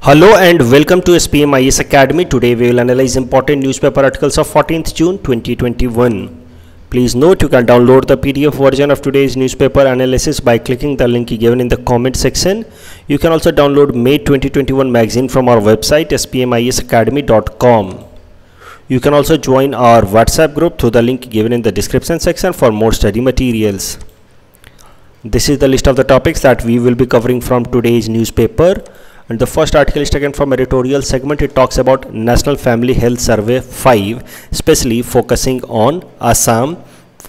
Hello and welcome to SPMIS Academy. Today we will analyze important newspaper articles of 14th June 2021. Please note you can download the PDF version of today's newspaper analysis by clicking the link given in the comment section. You can also download May 2021 magazine from our website spmisacademy.com. You can also join our WhatsApp group through the link given in the description section for more study materials. This is the list of the topics that we will be covering from today's newspaper. And the first article is taken from editorial segment. It talks about National Family Health Survey 5, especially focusing on Assam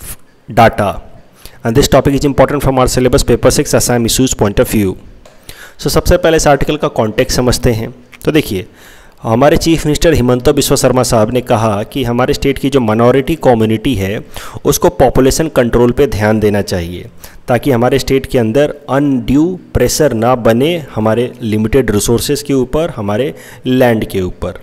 data. And this topic is important from our syllabus paper 6 Assam issues point of view. So सबसे पहले इस article का context समझते हैं. तो देखिए, हमारे chief minister Himanta Biswa Sarma साहब ने कहा कि हमारे स्टेट की जो माइनॉरिटी कम्युनिटी है उसको पॉपुलेशन कंट्रोल पे ध्यान देना चाहिए ताकि हमारे स्टेट के अंदर अनड्यू प्रेशर ना बने हमारे लिमिटेड रिसोर्सेज के ऊपर, हमारे लैंड के ऊपर.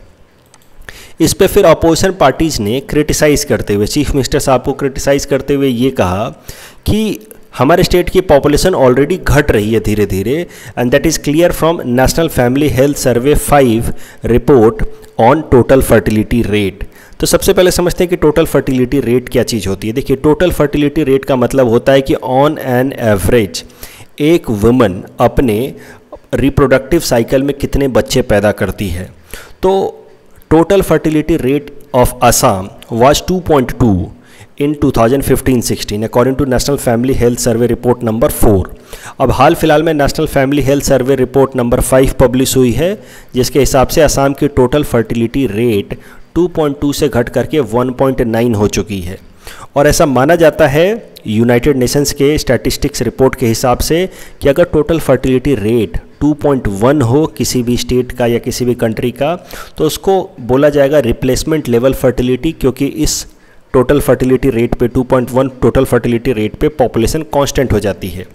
इस पे फिर अपोजिशन पार्टीज़ ने क्रिटिसाइज़ करते हुए, चीफ मिनिस्टर साहब को क्रिटिसाइज़ करते हुए ये कहा कि हमारे स्टेट की पॉपुलेशन ऑलरेडी घट रही है धीरे धीरे, and that is clear from national family health survey 5 report on total fertility rate. तो सबसे पहले समझते हैं कि टोटल फर्टिलिटी रेट क्या चीज़ होती है. देखिए, टोटल फर्टिलिटी रेट का मतलब होता है कि ऑन एन एवरेज एक वुमन अपने रिप्रोडक्टिव साइकिल में कितने बच्चे पैदा करती है. तो total fertility rate of Assam was 2.2 in 2015-16 according to national family health survey report number 4. अब हाल फिलहाल में national family health survey report number 5 publish हुई है, जिसके हिसाब से असम की टोटल फर्टिलिटी रेट 2.2 से घट करके 1.9 हो चुकी है. और ऐसा माना जाता है यूनाइटेड नेशंस के स्टैटिस्टिक्स रिपोर्ट के हिसाब से कि अगर टोटल फर्टिलिटी रेट 2.1 हो किसी भी स्टेट का या किसी भी कंट्री का, तो उसको बोला जाएगा रिप्लेसमेंट लेवल फर्टिलिटी, क्योंकि इस टोटल फर्टिलिटी रेट पे 2.1 टोटल फर्टिलिटी रेट पे पॉपुलेशन कांस्टेंट हो जाती है.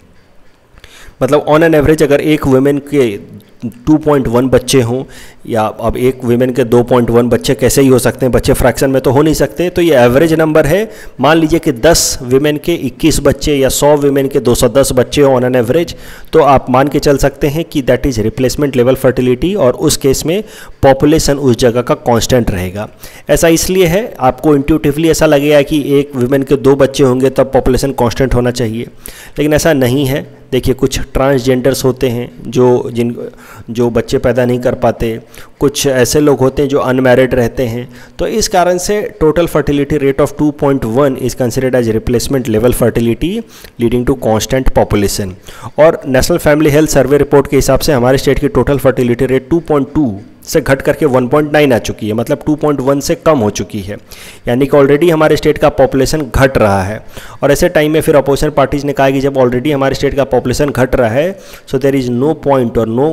मतलब ऑन एन एवरेज अगर एक वुमेन के 2.1 बच्चे हों, या अब एक वुमेन के 2.1 बच्चे कैसे ही हो सकते हैं, बच्चे फ्रैक्शन में तो हो नहीं सकते, तो ये एवरेज नंबर है. मान लीजिए कि 10 वुमेन के 21 बच्चे या 100 वुमेन के 210 बच्चे ऑन एन एवरेज, तो आप मान के चल सकते हैं कि that is replacement level fertility, और उस केस में पॉपुलेशन उस जगह का कांस्टेंट रहेगा. ऐसा इसलिए है, आपको इंट्यूटिवली ऐसा लगेगा कि एक वुमेन के 2 बच्चे होंगे तब पॉपुलेशन कांस्टेंट होना चाहिए, लेकिन ऐसा नहीं है. देखिए, कुछ ट्रांसजेंडर्स होते हैं जो बच्चे पैदा नहीं कर पाते, कुछ ऐसे लोग होते हैं जो अनमैरिड रहते हैं. तो इस कारण से total fertility rate of 2.1 is considered as replacement level fertility leading to constant population. और national family health survey report के हिसाब से हमारे स्टेट की टोटल फर्टिलिटी रेट 2.2 से घट करके 1.9 आ चुकी है, मतलब 2.1 से कम हो चुकी है, यानी कि ऑलरेडी हमारे स्टेट का पॉपुलेशन घट रहा है. और ऐसे टाइम में फिर अपोजिशन पार्टीज़ ने कहा कि जब ऑलरेडी हमारे स्टेट का पॉपुलेशन घट रहा है, so there is no point और no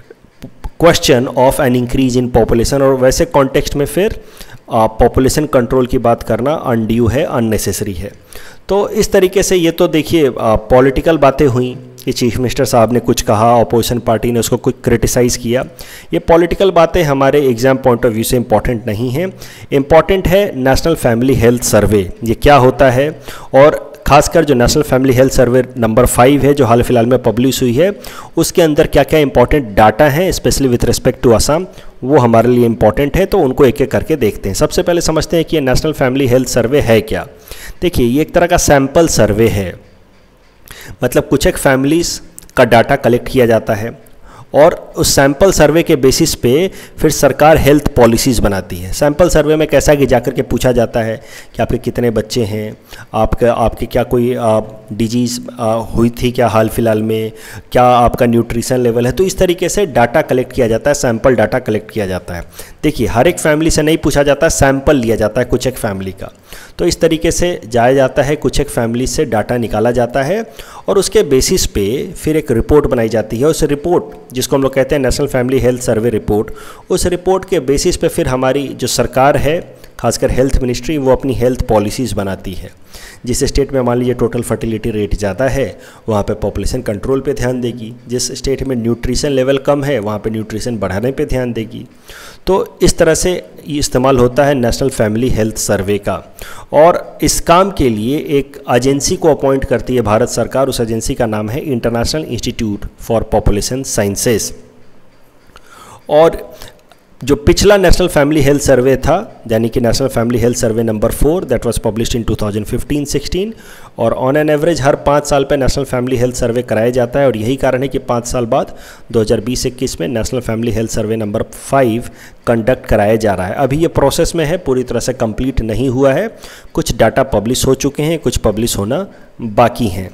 question of an increase in population. और वैसे कॉन्टेक्स्ट में फिर पॉपुलेशन कंट्रोल की बात करना अनड्यू है, अननेसेसरी है. तो इस तरीके से ये तो देखिए पॉलिटिकल बातें हुई कि चीफ मिनिस्टर साहब ने कुछ कहा, अपोजिशन पार्टी ने उसको कुछ क्रिटिसाइज़ किया. ये पॉलिटिकल बातें हमारे एग्जाम पॉइंट ऑफ व्यू से इम्पॉर्टेंट नहीं है. इम्पॉर्टेंट है नेशनल फैमिली हेल्थ सर्वे, ये क्या होता है, और खासकर जो national family health survey number 5 है जो हाल फिलहाल में पब्लिश हुई है, उसके अंदर क्या क्या इंपॉर्टेंट डाटा हैं specially with respect to Assam, वो हमारे लिए इंपॉर्टेंट है. तो उनको एक एक करके देखते हैं. सबसे पहले समझते हैं कि ये नेशनल फैमिली हेल्थ सर्वे है क्या. देखिए, ये एक तरह का सैम्पल सर्वे है, मतलब कुछ एक फैमिलीज़ का डाटा कलेक्ट किया जाता है और उस सैम्पल सर्वे के बेसिस पे फिर सरकार हेल्थ पॉलिसीज़ बनाती है. सैम्पल सर्वे में कैसा है कि जाकर के पूछा जाता है कि आपके कितने बच्चे हैं, आपके क्या कोई डिजीज़ हुई थी क्या हाल फिलहाल में, क्या आपका न्यूट्रिशन लेवल है. तो इस तरीके से डाटा कलेक्ट किया जाता है, सैम्पल डाटा कलेक्ट किया जाता है. देखिए, हर एक फैमिली से नहीं पूछा जाता, सैम्पल लिया जाता है कुछ एक फैमिली का. तो इस तरीके से जाया जाता है, कुछ एक फैमिली से डाटा निकाला जाता है और उसके बेसिस पे फिर एक रिपोर्ट बनाई जाती है. उस रिपोर्ट जिसको हम लोग कहते हैं national family health survey report, उस रिपोर्ट के बेसिस पे फिर हमारी जो सरकार है, खासकर हेल्थ मिनिस्ट्री, वो अपनी हेल्थ पॉलिसीज़ बनाती है. जिस स्टेट में मान लीजिए टोटल फर्टिलिटी रेट ज़्यादा है, वहाँ पे पॉपुलेशन कंट्रोल पे ध्यान देगी. जिस स्टेट में न्यूट्रिशन लेवल कम है, वहाँ पे न्यूट्रिशन बढ़ाने पे ध्यान देगी. तो इस तरह से ये इस्तेमाल होता है नेशनल फैमिली हेल्थ सर्वे का. और इस काम के लिए एक एजेंसी को अपॉइंट करती है भारत सरकार. उस एजेंसी का नाम है international institute for population sciences. और जो पिछला नेशनल फैमिली हेल्थ सर्वे था, यानी कि national family health survey number 4 that was published in 2015-16, और ऑन एन एवरेज हर 5 साल पे नेशनल फैमिली हेल्थ सर्वे कराया जाता है, और यही कारण है कि 5 साल बाद 2020-21 में national family health survey number 5 conduct कराया जा रहा है। अभी ये प्रोसेस में है, पूरी तरह से कंप्लीट नहीं हुआ है, कुछ डाटा पब्लिश हो चुके हैं, कुछ पब्लिश होना बाकी हैं।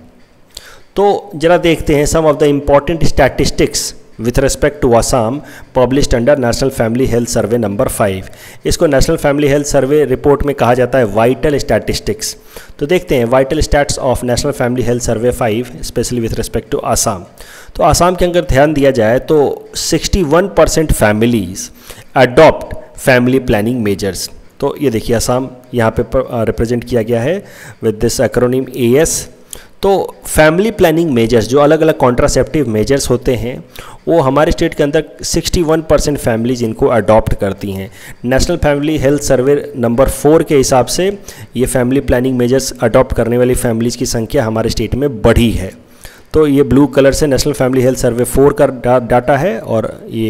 तो जरा देखते हैं some of the important statistics with respect to Assam published under National Family Health Survey number 5। इसको national family health survey report में कहा जाता है वाइटल स्टैटिस्टिक्स। तो देखते हैं vital stats of national family health survey 5 specially with respect to Assam. तो आसाम के अंदर ध्यान दिया जाए तो 61% families adopt family planning measures. तो ये देखिए आसाम यहाँ पे रिप्रेजेंट किया गया है विद दिस एक्रोनिम AS। तो फैमिली प्लानिंग मेजर्स, जो अलग अलग कॉन्ट्रासेप्टिव मेजर्स होते हैं, वो हमारे स्टेट के अंदर 61% फैमिलीज इनको अडॉप्ट करती हैं। National family health survey number 4 के हिसाब से ये फैमिली प्लानिंग मेजर्स अडॉप्ट करने वाली फैमिलीज़ की संख्या हमारे स्टेट में बढ़ी है। तो ये ब्लू कलर से नेशनल फैमिली हेल्थ सर्वे 4 का डाटा है, और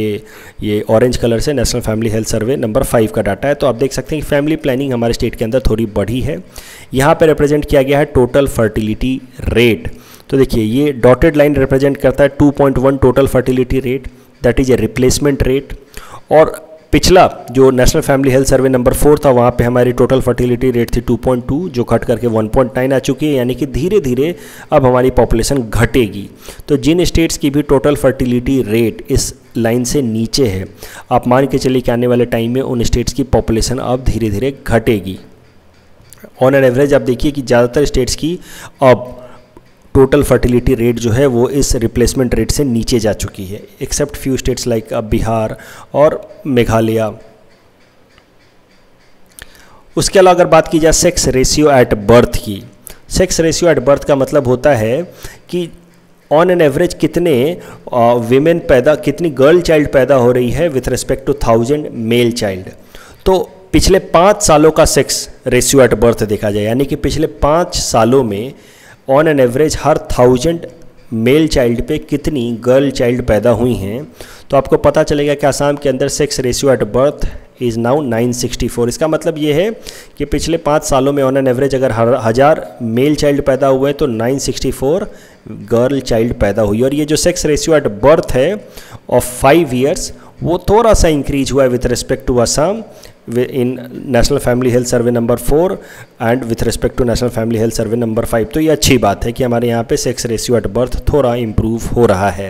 ये ऑरेंज कलर से national family health survey number 5 का डाटा है। तो आप देख सकते हैं कि फैमिली प्लानिंग हमारे स्टेट के अंदर थोड़ी बढ़ी है। यहाँ पे रिप्रेजेंट किया गया है टोटल फर्टिलिटी रेट। तो देखिए ये डॉटेड लाइन रिप्रेजेंट करता है 2.1 total fertility rate, that is a replacement rate. और पिछला जो national family health survey number 4 था, वहाँ पे हमारी टोटल फर्टिलिटी रेट थी 2.2, जो घट करके 1.9 आ चुकी है, यानी कि धीरे धीरे अब हमारी पॉपुलेशन घटेगी। तो जिन स्टेट्स की भी टोटल फर्टिलिटी रेट इस लाइन से नीचे है, आप मान के चलिए कि आने वाले टाइम में उन स्टेट्स की पॉपुलेशन अब धीरे धीरे घटेगी। ऑन एन एवरेज आप देखिए कि ज़्यादातर स्टेट्स की अब टोटल फर्टिलिटी रेट जो है वो इस रिप्लेसमेंट रेट से नीचे जा चुकी है, except few states like Bihar और मेघालय। उसके अलावा अगर बात की जाए सेक्स रेशियो एट बर्थ की, सेक्स रेशियो एट बर्थ का मतलब होता है कि ऑन एन एवरेज कितने कितनी गर्ल चाइल्ड पैदा हो रही है with respect to 1000 male child. तो पिछले 5 सालों का सेक्स रेशियो एट बर्थ देखा जाए, यानी कि पिछले 5 सालों में ऑन एन एवरेज हर 1000 मेल चाइल्ड पे कितनी गर्ल चाइल्ड पैदा हुई हैं, तो आपको पता चलेगा कि आसाम के अंदर sex ratio at birth is now 964। इसका मतलब ये है कि पिछले 5 सालों में ऑन एन एवरेज अगर 1000 मेल चाइल्ड पैदा हुए हैं तो 964 गर्ल चाइल्ड पैदा हुई। और ये जो सेक्स रेशियो एट बर्थ है ऑफ 5 ईयर्स, वो थोड़ा सा इंक्रीज हुआ है with respect to Assam in national family health survey number 4 and with respect to national family health survey number 5। तो ये अच्छी बात है कि हमारे यहाँ पे सेक्स रेशियो एट बर्थ थोड़ा इम्प्रूव हो रहा है।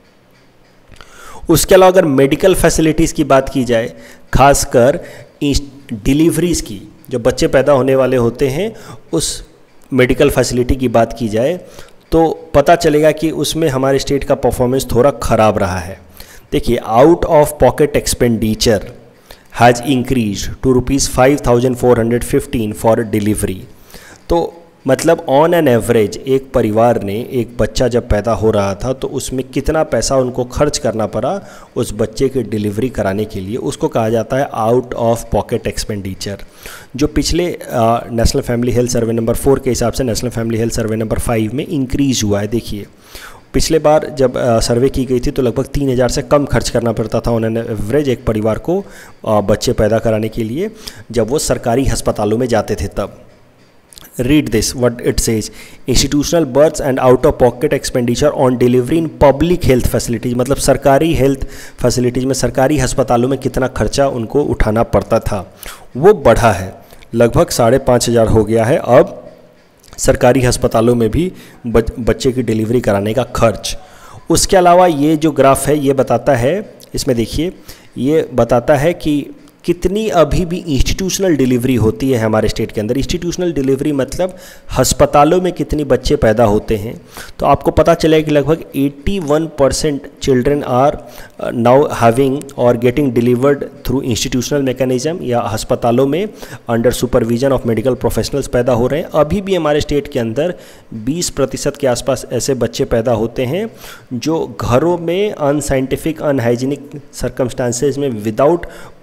उसके अलावा अगर मेडिकल फैसिलिटीज़ की बात की जाए, खासकर डिलीवरीज़ की, जो बच्चे पैदा होने वाले होते हैं उस मेडिकल फैसिलिटी की बात की जाए, तो पता चलेगा कि उसमें हमारे स्टेट का परफॉर्मेंस थोड़ा ख़राब रहा है। देखिए out of pocket expenditure has increase to ₹5,415 for delivery. तो मतलब ऑन एन एवरेज एक परिवार ने एक बच्चा जब पैदा हो रहा था तो उसमें कितना पैसा उनको खर्च करना पड़ा उस बच्चे की डिलीवरी कराने के लिए, उसको कहा जाता है आउट ऑफ पॉकेट एक्सपेंडिचर, जो पिछले national family health survey number 4 के हिसाब से national family health survey number 5 में इंक्रीज हुआ है। देखिए पिछले बार जब सर्वे की गई थी तो लगभग 3000 से कम खर्च करना पड़ता था ऑन एन एवरेज एक परिवार को बच्चे पैदा कराने के लिए, जब वो सरकारी अस्पतालों में जाते थे तब। Read this what it says, institutional births and out of pocket expenditure on delivery in public health facilities, मतलब सरकारी हेल्थ फैसिलिटीज़ में सरकारी अस्पतालों में कितना खर्चा उनको उठाना पड़ता था, वो बढ़ा है, लगभग 5500 हो गया है अब सरकारी अस्पतालों में भी बच्चे की डिलीवरी कराने का खर्च। उसके अलावा ये जो ग्राफ है ये बताता है, इसमें देखिए ये बताता है कि कितनी अभी भी इंस्टीट्यूशनल डिलीवरी होती है हमारे स्टेट के अंदर। इंस्टीट्यूशनल डिलीवरी मतलब अस्पतालों में कितने बच्चे पैदा होते हैं। तो आपको पता चलेगा कि लगभग 81% चिल्ड्रन आर नाउ हैविंग और getting delivered through institutional mechanism, या अस्पतालों में under supervision of medical professionals पैदा हो रहे हैं। अभी भी हमारे स्टेट के अंदर 20% के आसपास ऐसे बच्चे पैदा होते हैं जो घरों में अनसाइंटिफिक अनहाइजीनिक सर्कमस्टांसेस में without proper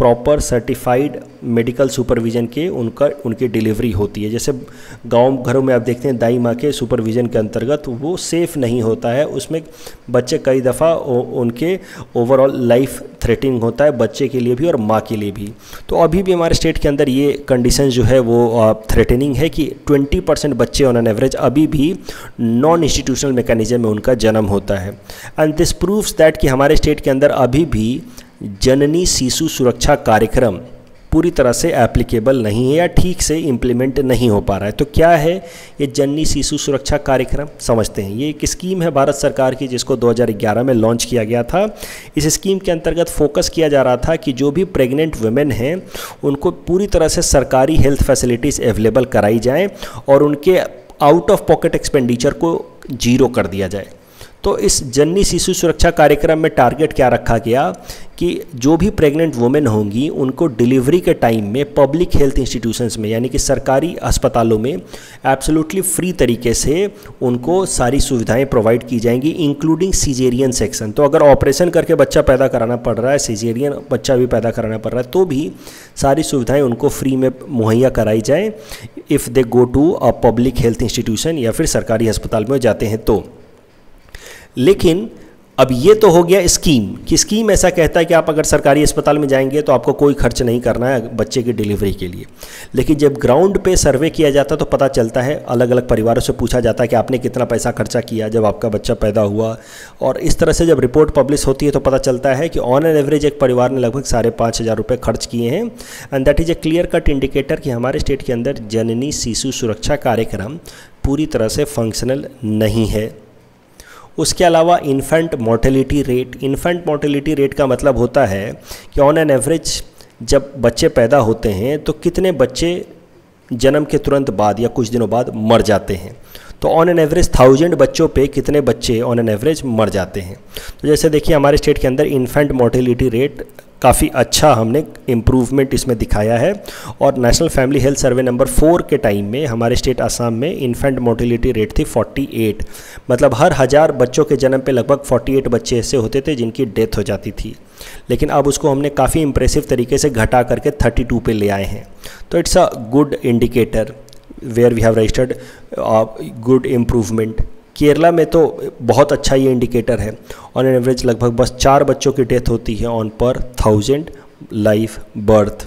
certified medical supervision के उनकी डिलीवरी होती है। जैसे गांव घरों में आप देखते हैं दाई माँ के सुपरविज़न के अंतर्गत वो सेफ़ नहीं होता है, उसमें बच्चे कई दफ़ा उनके ओवरऑल लाइफ थ्रेटनिंग होता है, बच्चे के लिए भी और माँ के लिए भी। तो अभी भी हमारे स्टेट के अंदर ये कंडीशन जो है वो थ्रेटनिंग है कि 20% बच्चे ऑन एन एवरेज अभी भी नॉन इंस्टीट्यूशनल मैकेनिज्म में उनका जन्म होता है। एंड दिस प्रूव्स दैट कि हमारे स्टेट के अंदर अभी भी जननी शिशु सुरक्षा कार्यक्रम पूरी तरह से एप्लीकेबल नहीं है या ठीक से इम्प्लीमेंट नहीं हो पा रहा है। तो क्या है ये जननी शिशु सुरक्षा कार्यक्रम, समझते हैं। ये एक स्कीम है भारत सरकार की जिसको 2011 में लॉन्च किया गया था। इस स्कीम के अंतर्गत फोकस किया जा रहा था कि जो भी प्रेग्नेंट वुमेन हैं उनको पूरी तरह से सरकारी हेल्थ फैसिलिटीज़ अवेलेबल कराई जाएँ और उनके आउट ऑफ पॉकेट एक्सपेंडिचर को जीरो कर दिया जाए। तो इस जननी शिशु सुरक्षा कार्यक्रम में टारगेट क्या रखा गया कि जो भी प्रेग्नेंट वुमेन होंगी उनको डिलीवरी के टाइम में पब्लिक हेल्थ इंस्टीट्यूशंस में यानी कि सरकारी अस्पतालों में एब्सोल्युटली फ्री तरीके से उनको सारी सुविधाएं प्रोवाइड की जाएंगी, इंक्लूडिंग सिजेरियन सेक्शन। तो अगर ऑपरेशन करके बच्चा पैदा कराना पड़ रहा है, सिजेरियन बच्चा भी पैदा कराना पड़ रहा है, तो भी सारी सुविधाएँ उनको फ्री में मुहैया कराई जाए if they go to a public health institution या फिर सरकारी अस्पताल में जाते हैं तो। लेकिन अब ये तो हो गया स्कीम कि स्कीम ऐसा कहता है कि आप अगर सरकारी अस्पताल में जाएंगे तो आपको कोई खर्च नहीं करना है बच्चे की डिलीवरी के लिए। लेकिन जब ग्राउंड पे सर्वे किया जाता है तो पता चलता है, अलग अलग परिवारों से पूछा जाता है कि आपने कितना पैसा खर्चा किया जब आपका बच्चा पैदा हुआ, और इस तरह से जब रिपोर्ट पब्लिश होती है तो पता चलता है कि ऑन एन एवरेज एक परिवार ने लगभग 5,500 रुपये खर्च किए हैं। And that is a clear cut indicator कि हमारे स्टेट के अंदर जननी शिशु सुरक्षा कार्यक्रम पूरी तरह से फंक्शनल नहीं है। उसके अलावा इन्फेंट मोर्टेलिटी रेट का मतलब होता है कि ऑन एन एवरेज जब बच्चे पैदा होते हैं तो कितने बच्चे जन्म के तुरंत बाद या कुछ दिनों बाद मर जाते हैं। तो ऑन एन एवरेज 1000 बच्चों पे कितने बच्चे ऑन एन एवरेज मर जाते हैं। तो जैसे देखिए हमारे स्टेट के अंदर इन्फेंट मोर्टेलिटी रेट काफ़ी अच्छा हमने इम्प्रूवमेंट इसमें दिखाया है। और national family health survey number 4 के टाइम में हमारे स्टेट असम में इन्फेंट मोर्टेलिटी रेट थी 48, मतलब हर 1000 बच्चों के जन्म पे लगभग 48 बच्चे ऐसे होते थे जिनकी डेथ हो जाती थी। लेकिन अब उसको हमने काफ़ी इम्प्रेसिव तरीके से घटा करके 32 पे ले आए हैं। तो it's a good indicator where we have registered good improvement. Kerala में तो बहुत अच्छा ये इंडिकेटर है, ऑन एन एवरेज लगभग बस 4 बच्चों की डेथ होती है ऑन पर 1000 लाइव बर्थ।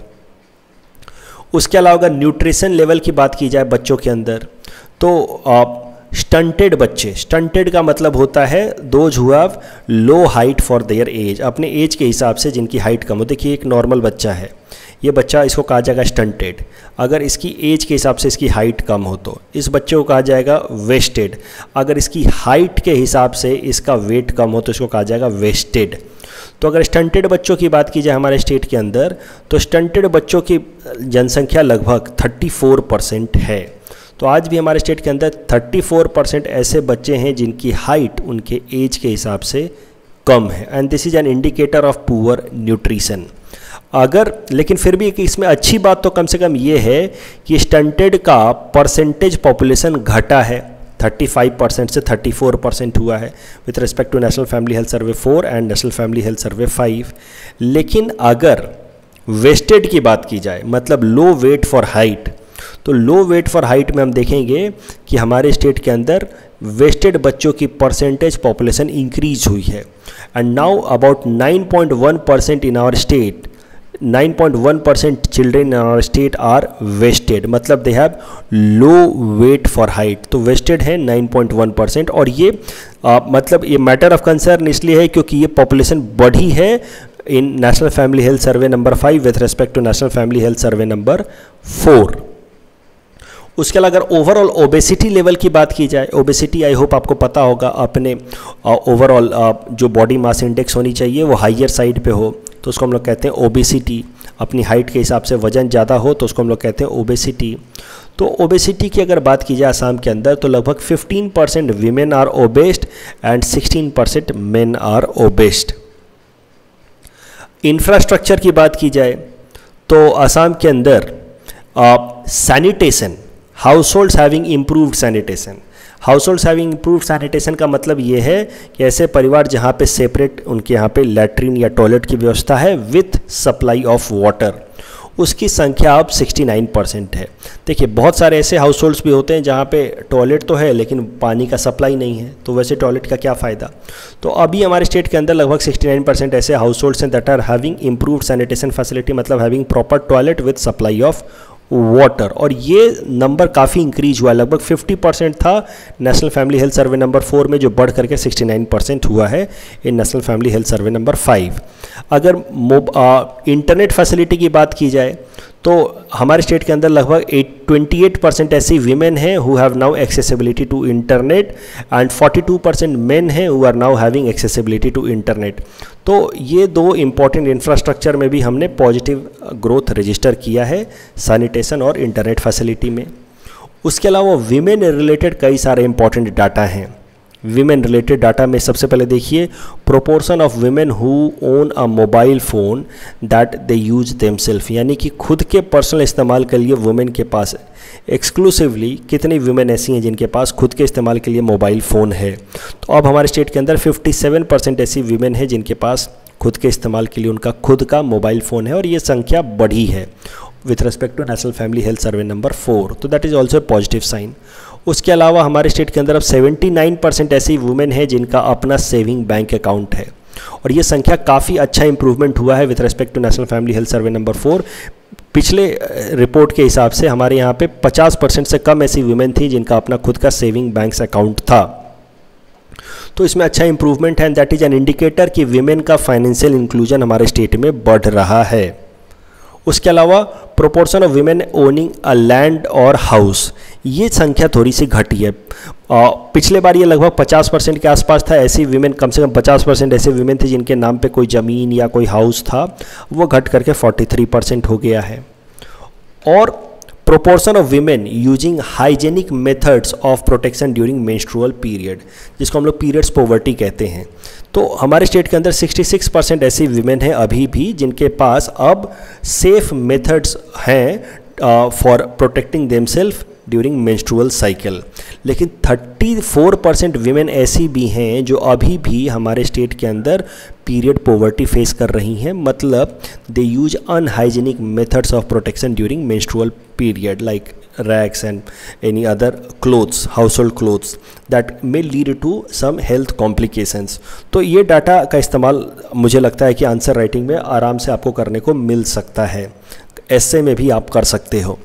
उसके अलावा अगर न्यूट्रिशन लेवल की बात की जाए बच्चों के अंदर तो स्टंटेड बच्चे, स्टंटेड का मतलब होता है those who have low height for their age, अपने एज के हिसाब से जिनकी हाइट कम हो। देखिए एक नॉर्मल बच्चा है, ये बच्चा इसको कहा जाएगा स्टंटेड। अगर इसकी एज के हिसाब से इसकी हाइट कम हो तो इस बच्चे को कहा जाएगा वेस्टेड। अगर इसकी हाइट के हिसाब से इसका वेट कम हो तो इसको कहा जाएगा वेस्टेड। तो अगर स्टंटेड बच्चों की बात की जाए हमारे स्टेट के अंदर तो स्टंटेड बच्चों की जनसंख्या लगभग 34% है। तो आज भी हमारे स्टेट के अंदर 34% ऐसे बच्चे हैं जिनकी हाइट उनके एज के हिसाब से कम है। And this is an indicator of poor nutrition. अगर लेकिन फिर भी इसमें अच्छी बात तो कम से कम ये है कि स्टंटेड का परसेंटेज पॉपुलेशन घटा है, 35% से 34% हुआ है with respect to national family health survey 4 and national family health survey 5। लेकिन अगर वेस्टेड की बात की जाए मतलब लो वेट फॉर हाइट, तो लो वेट फॉर हाइट में हम देखेंगे कि हमारे स्टेट के अंदर वेस्टेड बच्चों की परसेंटेज पॉपुलेशन इंक्रीज हुई है। And now about 9.1% in our state, 9.1% children in our state are wasted, मतलब they have low weight for height. तो वेस्टेड है 9.1%। और ये मतलब ये मैटर ऑफ कंसर्न इसलिए है क्योंकि ये पॉपुलेशन बढ़ी है in national family health survey number 5 with respect to national family health survey number 4। उसके अलावा अगर ओवरऑल ओबेसिटी लेवल की बात की जाए, ओबेसिटी आई होप आपको पता होगा अपने ओवरऑल जो बॉडी मास इंडेक्स होनी चाहिए वो हाइयर साइड पे हो तो उसको हम लोग कहते हैं ओबेसिटी। अपनी हाइट के हिसाब से वजन ज़्यादा हो तो उसको हम लोग कहते हैं ओबेसिटी। तो ओबेसिटी की अगर बात की जाए आसाम के अंदर तो लगभग 15% women are obesed and 16% men are obesed. Infrastructure की बात की जाए तो आसाम के अंदर sanitation, households having improved sanitation, households having improved sanitation का मतलब ये है कि ऐसे परिवार जहाँ पे सेपरेट उनके यहाँ पे लैट्रिन या टॉयलेट की व्यवस्था है विथ सप्लाई ऑफ वाटर, उसकी संख्या अब 69% है। देखिए बहुत सारे ऐसे हाउस होल्ड्स भी होते हैं जहाँ पे टॉयलेट तो है लेकिन पानी का सप्लाई नहीं है, तो वैसे टॉयलेट का क्या फ़ायदा। तो अभी हमारे स्टेट के अंदर लगभग 69% ऐसे हाउस होल्ड्स हैं that are having improved sanitation facility, मतलब having proper toilet with supply of water. और ये नंबर काफ़ी इंक्रीज हुआ है, लगभग 50% था national family health survey number 4 में, जो बढ़ करके 69% हुआ है in national family health survey number 5। अगर इंटरनेट फैसिलिटी की बात की जाए तो हमारे स्टेट के अंदर लगभग 28% ऐसी वीमेन हैं who have now accessibility to internet and 42% men हैं who are now having accessibility to internet. तो ये दो इम्पॉर्टेंट इंफ्रास्ट्रक्चर में भी हमने पॉजिटिव ग्रोथ रजिस्टर किया है सैनिटेशन और इंटरनेट फैसिलिटी में। उसके अलावा वीमेन रिलेटेड कई सारे इंपॉर्टेंट डाटा हैं। वीमेन रिलेटेड डाटा में सबसे पहले देखिए proportion of women who own a mobile phone that they use themselves, यानी कि खुद के पर्सनल इस्तेमाल के लिए वुमेन के पास एक्सक्लूसिवली कितनी वीमेन ऐसी हैं जिनके पास खुद के इस्तेमाल के लिए मोबाइल फ़ोन है। तो अब हमारे स्टेट के अंदर 57% ऐसी वीमेन है जिनके पास खुद के इस्तेमाल के लिए उनका खुद का मोबाइल फ़ोन है, और ये संख्या बढ़ी है with respect to national family health survey number 4, तो that is also a positive sign. उसके अलावा हमारे स्टेट के अंदर अब 79% ऐसी वुमेन है जिनका अपना सेविंग बैंक अकाउंट है, और ये संख्या काफ़ी अच्छा इंप्रूवमेंट हुआ है with respect to national family health survey number 4। पिछले रिपोर्ट के हिसाब से हमारे यहाँ पे 50% से कम ऐसी वुमेन थी जिनका अपना खुद का सेविंग बैंक अकाउंट था। तो इसमें अच्छा इंप्रूवमेंट है and that is an indicator कि विमेन का फाइनेंशियल इंक्लूजन हमारे स्टेट में बढ़ रहा है। उसके अलावा proportion of women owning a land और हाउस, ये संख्या थोड़ी सी घटी है। पिछले बार ये लगभग 50% के आसपास था, ऐसी वीमेन कम से कम 50% ऐसे वीमेन थे जिनके नाम पे कोई ज़मीन या कोई हाउस था, वो घट करके 43% हो गया है। और proportion of women using hygienic methods of protection during menstrual period, जिसको हम लोग पीरियड्स पॉवर्टी कहते हैं, तो हमारे स्टेट के अंदर 66% ऐसी वीमेन हैं अभी भी जिनके पास अब सेफ मेथड्स हैं for protecting themselves during menstrual cycle. लेकिन 34% वीमेन ऐसी भी हैं जो अभी भी हमारे स्टेट के अंदर पीरियड पॉवर्टी फेस कर रही हैं, मतलब they use unhygienic methods of protection during menstrual period like rags and any other clothes, household clothes that may lead to some health complications। तो ये डाटा का इस्तेमाल मुझे लगता है कि आंसर राइटिंग में आराम से आपको करने को मिल सकता है, ऐसे में भी आप कर सकते हो।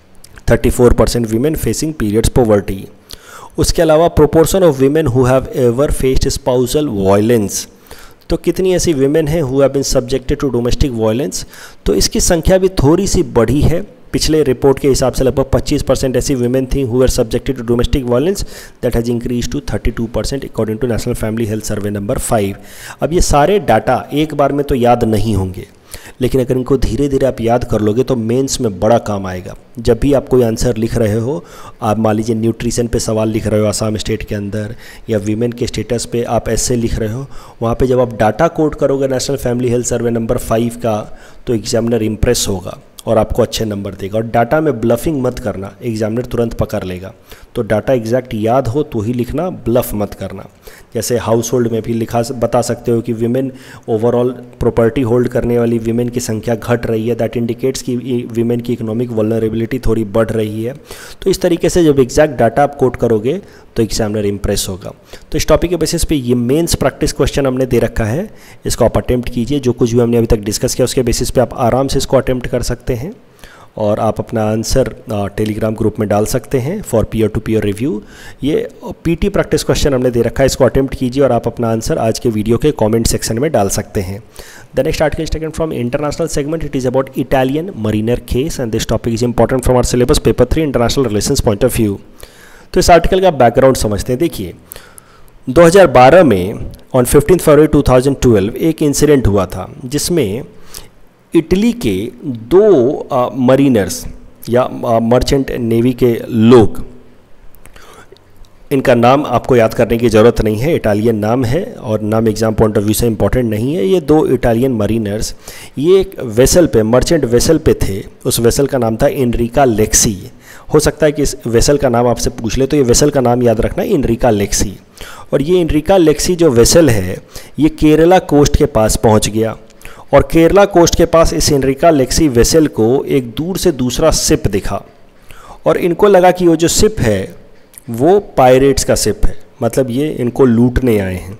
34% वीमेन फेसिंग पीरियड्स पॉवर्टी। उसके अलावा proportion of women who have ever faced spousal violence, तो कितनी ऐसी वीमेन हैं who have been subjected to domestic violence, तो इसकी संख्या भी थोड़ी सी बढ़ी है। पिछले रिपोर्ट के हिसाब से लगभग 25% ऐसी वीमेन थी who are subjected to domestic violence, that has increase to 32% according to national family health survey number 5। अब ये सारे डाटा एक बार में तो याद नहीं होंगे, लेकिन अगर इनको धीरे धीरे आप याद कर लोगे तो मेंस में बड़ा काम आएगा। जब भी आप कोई आंसर लिख रहे हो, आप मान लीजिए न्यूट्रिशन पे सवाल लिख रहे हो आसाम स्टेट के अंदर, या वीमेन के स्टेटस पे आप ऐसे लिख रहे हो, वहाँ पे जब आप डाटा कोड करोगे national family health survey number 5 का, तो एग्जामिनर इम्प्रेस होगा और आपको अच्छे नंबर देगा। और डाटा में ब्लफिंग मत करना, एग्जामिनर तुरंत पकड़ लेगा। तो डाटा एग्जैक्ट याद हो तो ही लिखना, ब्लफ मत करना। जैसे हाउस होल्ड में भी बता सकते हो कि विमेन ओवरऑल प्रॉपर्टी होल्ड करने वाली विमेन की संख्या घट रही है, दैट इंडिकेट्स कि विमेन की इकोनॉमिक वल्नरेबिलिटी थोड़ी बढ़ रही है। तो इस तरीके से जब एग्जैक्ट डाटा आप कोट करोगे तो एग्जामिनर इंप्रेस होगा। तो इस टॉपिक के बेसिस पे ये मेंस प्रैक्टिस क्वेश्चन हमने दे रखा है, इसको आप अटेम्प्ट कीजिए। जो कुछ भी हमने अभी तक डिस्कस किया उसके बेसिस पे आप आराम से इसको अटेम्प्ट कर सकते हैं, और आप अपना आंसर टेलीग्राम ग्रुप में डाल सकते हैं for peer to peer review. ये पीटी प्रैक्टिस क्वेश्चन हमने दे रखा है, इसको अटेम्प्ट कीजिए और आप अपना आंसर आज के वीडियो के कमेंट सेक्शन में डाल सकते हैं। The next article is taken from international segment, it is about Italian mariner case and this topic is important from our syllabus paper 3 international relations point of view. तो इस article का background समझते हैं। देखिए 2012 में ऑन 15 फरवरी 2012 एक incident हुआ था जिसमें इटली के 2 मरीनर्स या मर्चेंट नेवी के लोग, इनका नाम आपको याद करने की ज़रूरत नहीं है, इटालियन नाम है और नाम एग्जाम पॉइंट ऑफ व्यू से इंपॉर्टेंट नहीं है। ये 2 इटालियन मरीनर्स ये एक वेसल पे, मर्चेंट वेसल पे थे। उस वेसल का नाम था एनरिका लेक्सी, हो सकता है कि इस वेसल का नाम आपसे पूछ ले, तो ये वेसल का नाम याद रखना, इनरिका लेक्सी। और ये इनरिका लेक्सी जो वेसल है ये केरला कोस्ट के पास पहुंच गया, और केरला कोस्ट के पास इस इनरिका लेक्सी वेसल को एक दूर से दूसरा शिप दिखा, और इनको लगा कि वो जो शिप है वो पायरेट्स का शिप है, मतलब ये इनको लूटने आए हैं।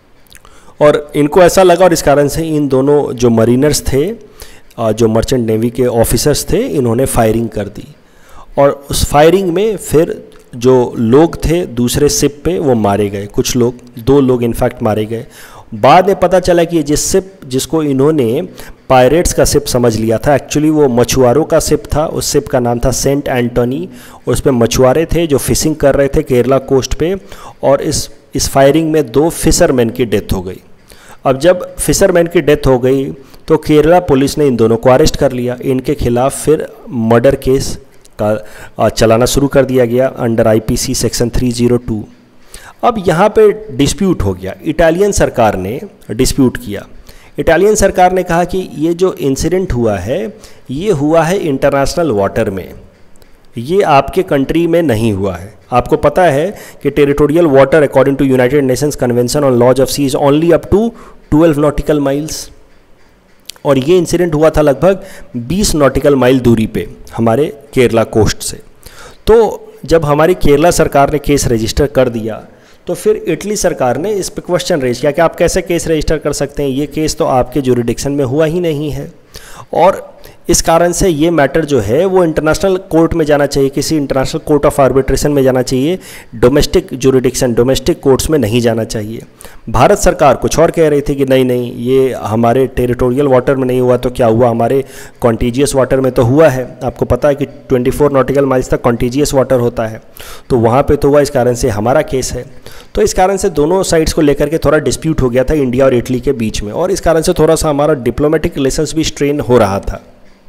और इनको ऐसा लगा, और इस कारण से इन दोनों जो मरीनर्स थे, जो मर्चेंट नेवी के ऑफिसर्स थे, इन्होंने फायरिंग कर दी। और उस फायरिंग में फिर जो लोग थे दूसरे शिप पे वो मारे गए, कुछ लोग, 2 लोग इनफैक्ट मारे गए। बाद में पता चला कि ये जिसको इन्होंने पायरेट्स का शिप समझ लिया था, एक्चुअली वो मछुआरों का शिप था। उस शिप का नाम था सेंट एंटोनी, उस पे मछुआरे थे जो फिशिंग कर रहे थे केरला कोस्ट पे, और इस फायरिंग में 2 फिशरमैन की डेथ हो गई। अब जब फिशरमैन की डेथ हो गई तो केरला पुलिस ने इन दोनों को अरेस्ट कर लिया। इनके खिलाफ फिर मर्डर केस का चलाना शुरू कर दिया गया अंडर आईपीसी सेक्शन 302। अब यहाँ पे डिस्प्यूट हो गया, इटालियन सरकार ने डिस्प्यूट किया। इटालियन सरकार ने कहा कि ये जो इंसिडेंट हुआ है ये हुआ है इंटरनेशनल वाटर में, ये आपके कंट्री में नहीं हुआ है। आपको पता है कि territorial water according to United Nations convention on laws of sea is only up to 12 nautical miles, और ये इंसिडेंट हुआ था लगभग 20 नॉटिकल माइल दूरी पे हमारे केरला कोस्ट से। तो जब हमारी केरला सरकार ने केस रजिस्टर कर दिया तो फिर इटली सरकार ने इस पर क्वेश्चन रेज किया कि आप कैसे केस रजिस्टर कर सकते हैं, ये केस तो आपके ज्यूरिडिक्शन में हुआ ही नहीं है। और इस कारण से ये मैटर जो है वो इंटरनेशनल कोर्ट में जाना चाहिए, किसी इंटरनेशनल कोर्ट ऑफ आर्बिट्रेशन में जाना चाहिए, डोमेस्टिक ज्यूरिडिक्शन, डोमेस्टिक कोर्ट्स में नहीं जाना चाहिए। भारत सरकार कुछ और कह रही थी कि नहीं नहीं, ये हमारे टेरिटोरियल वाटर में नहीं हुआ तो क्या हुआ, हमारे कॉन्टीजियस वाटर में तो हुआ है। आपको पता है कि 24 नॉटिकल माइल्स तक कॉन्टीजियस वाटर होता है, तो वहाँ पे तो हुआ, इस कारण से हमारा केस है। तो इस कारण से दोनों साइड्स को लेकर के थोड़ा डिस्प्यूट हो गया था इंडिया और इटली के बीच में, और इस कारण से थोड़ा सा हमारा डिप्लोमेटिक रिलेशंस भी स्ट्रेन हो रहा था।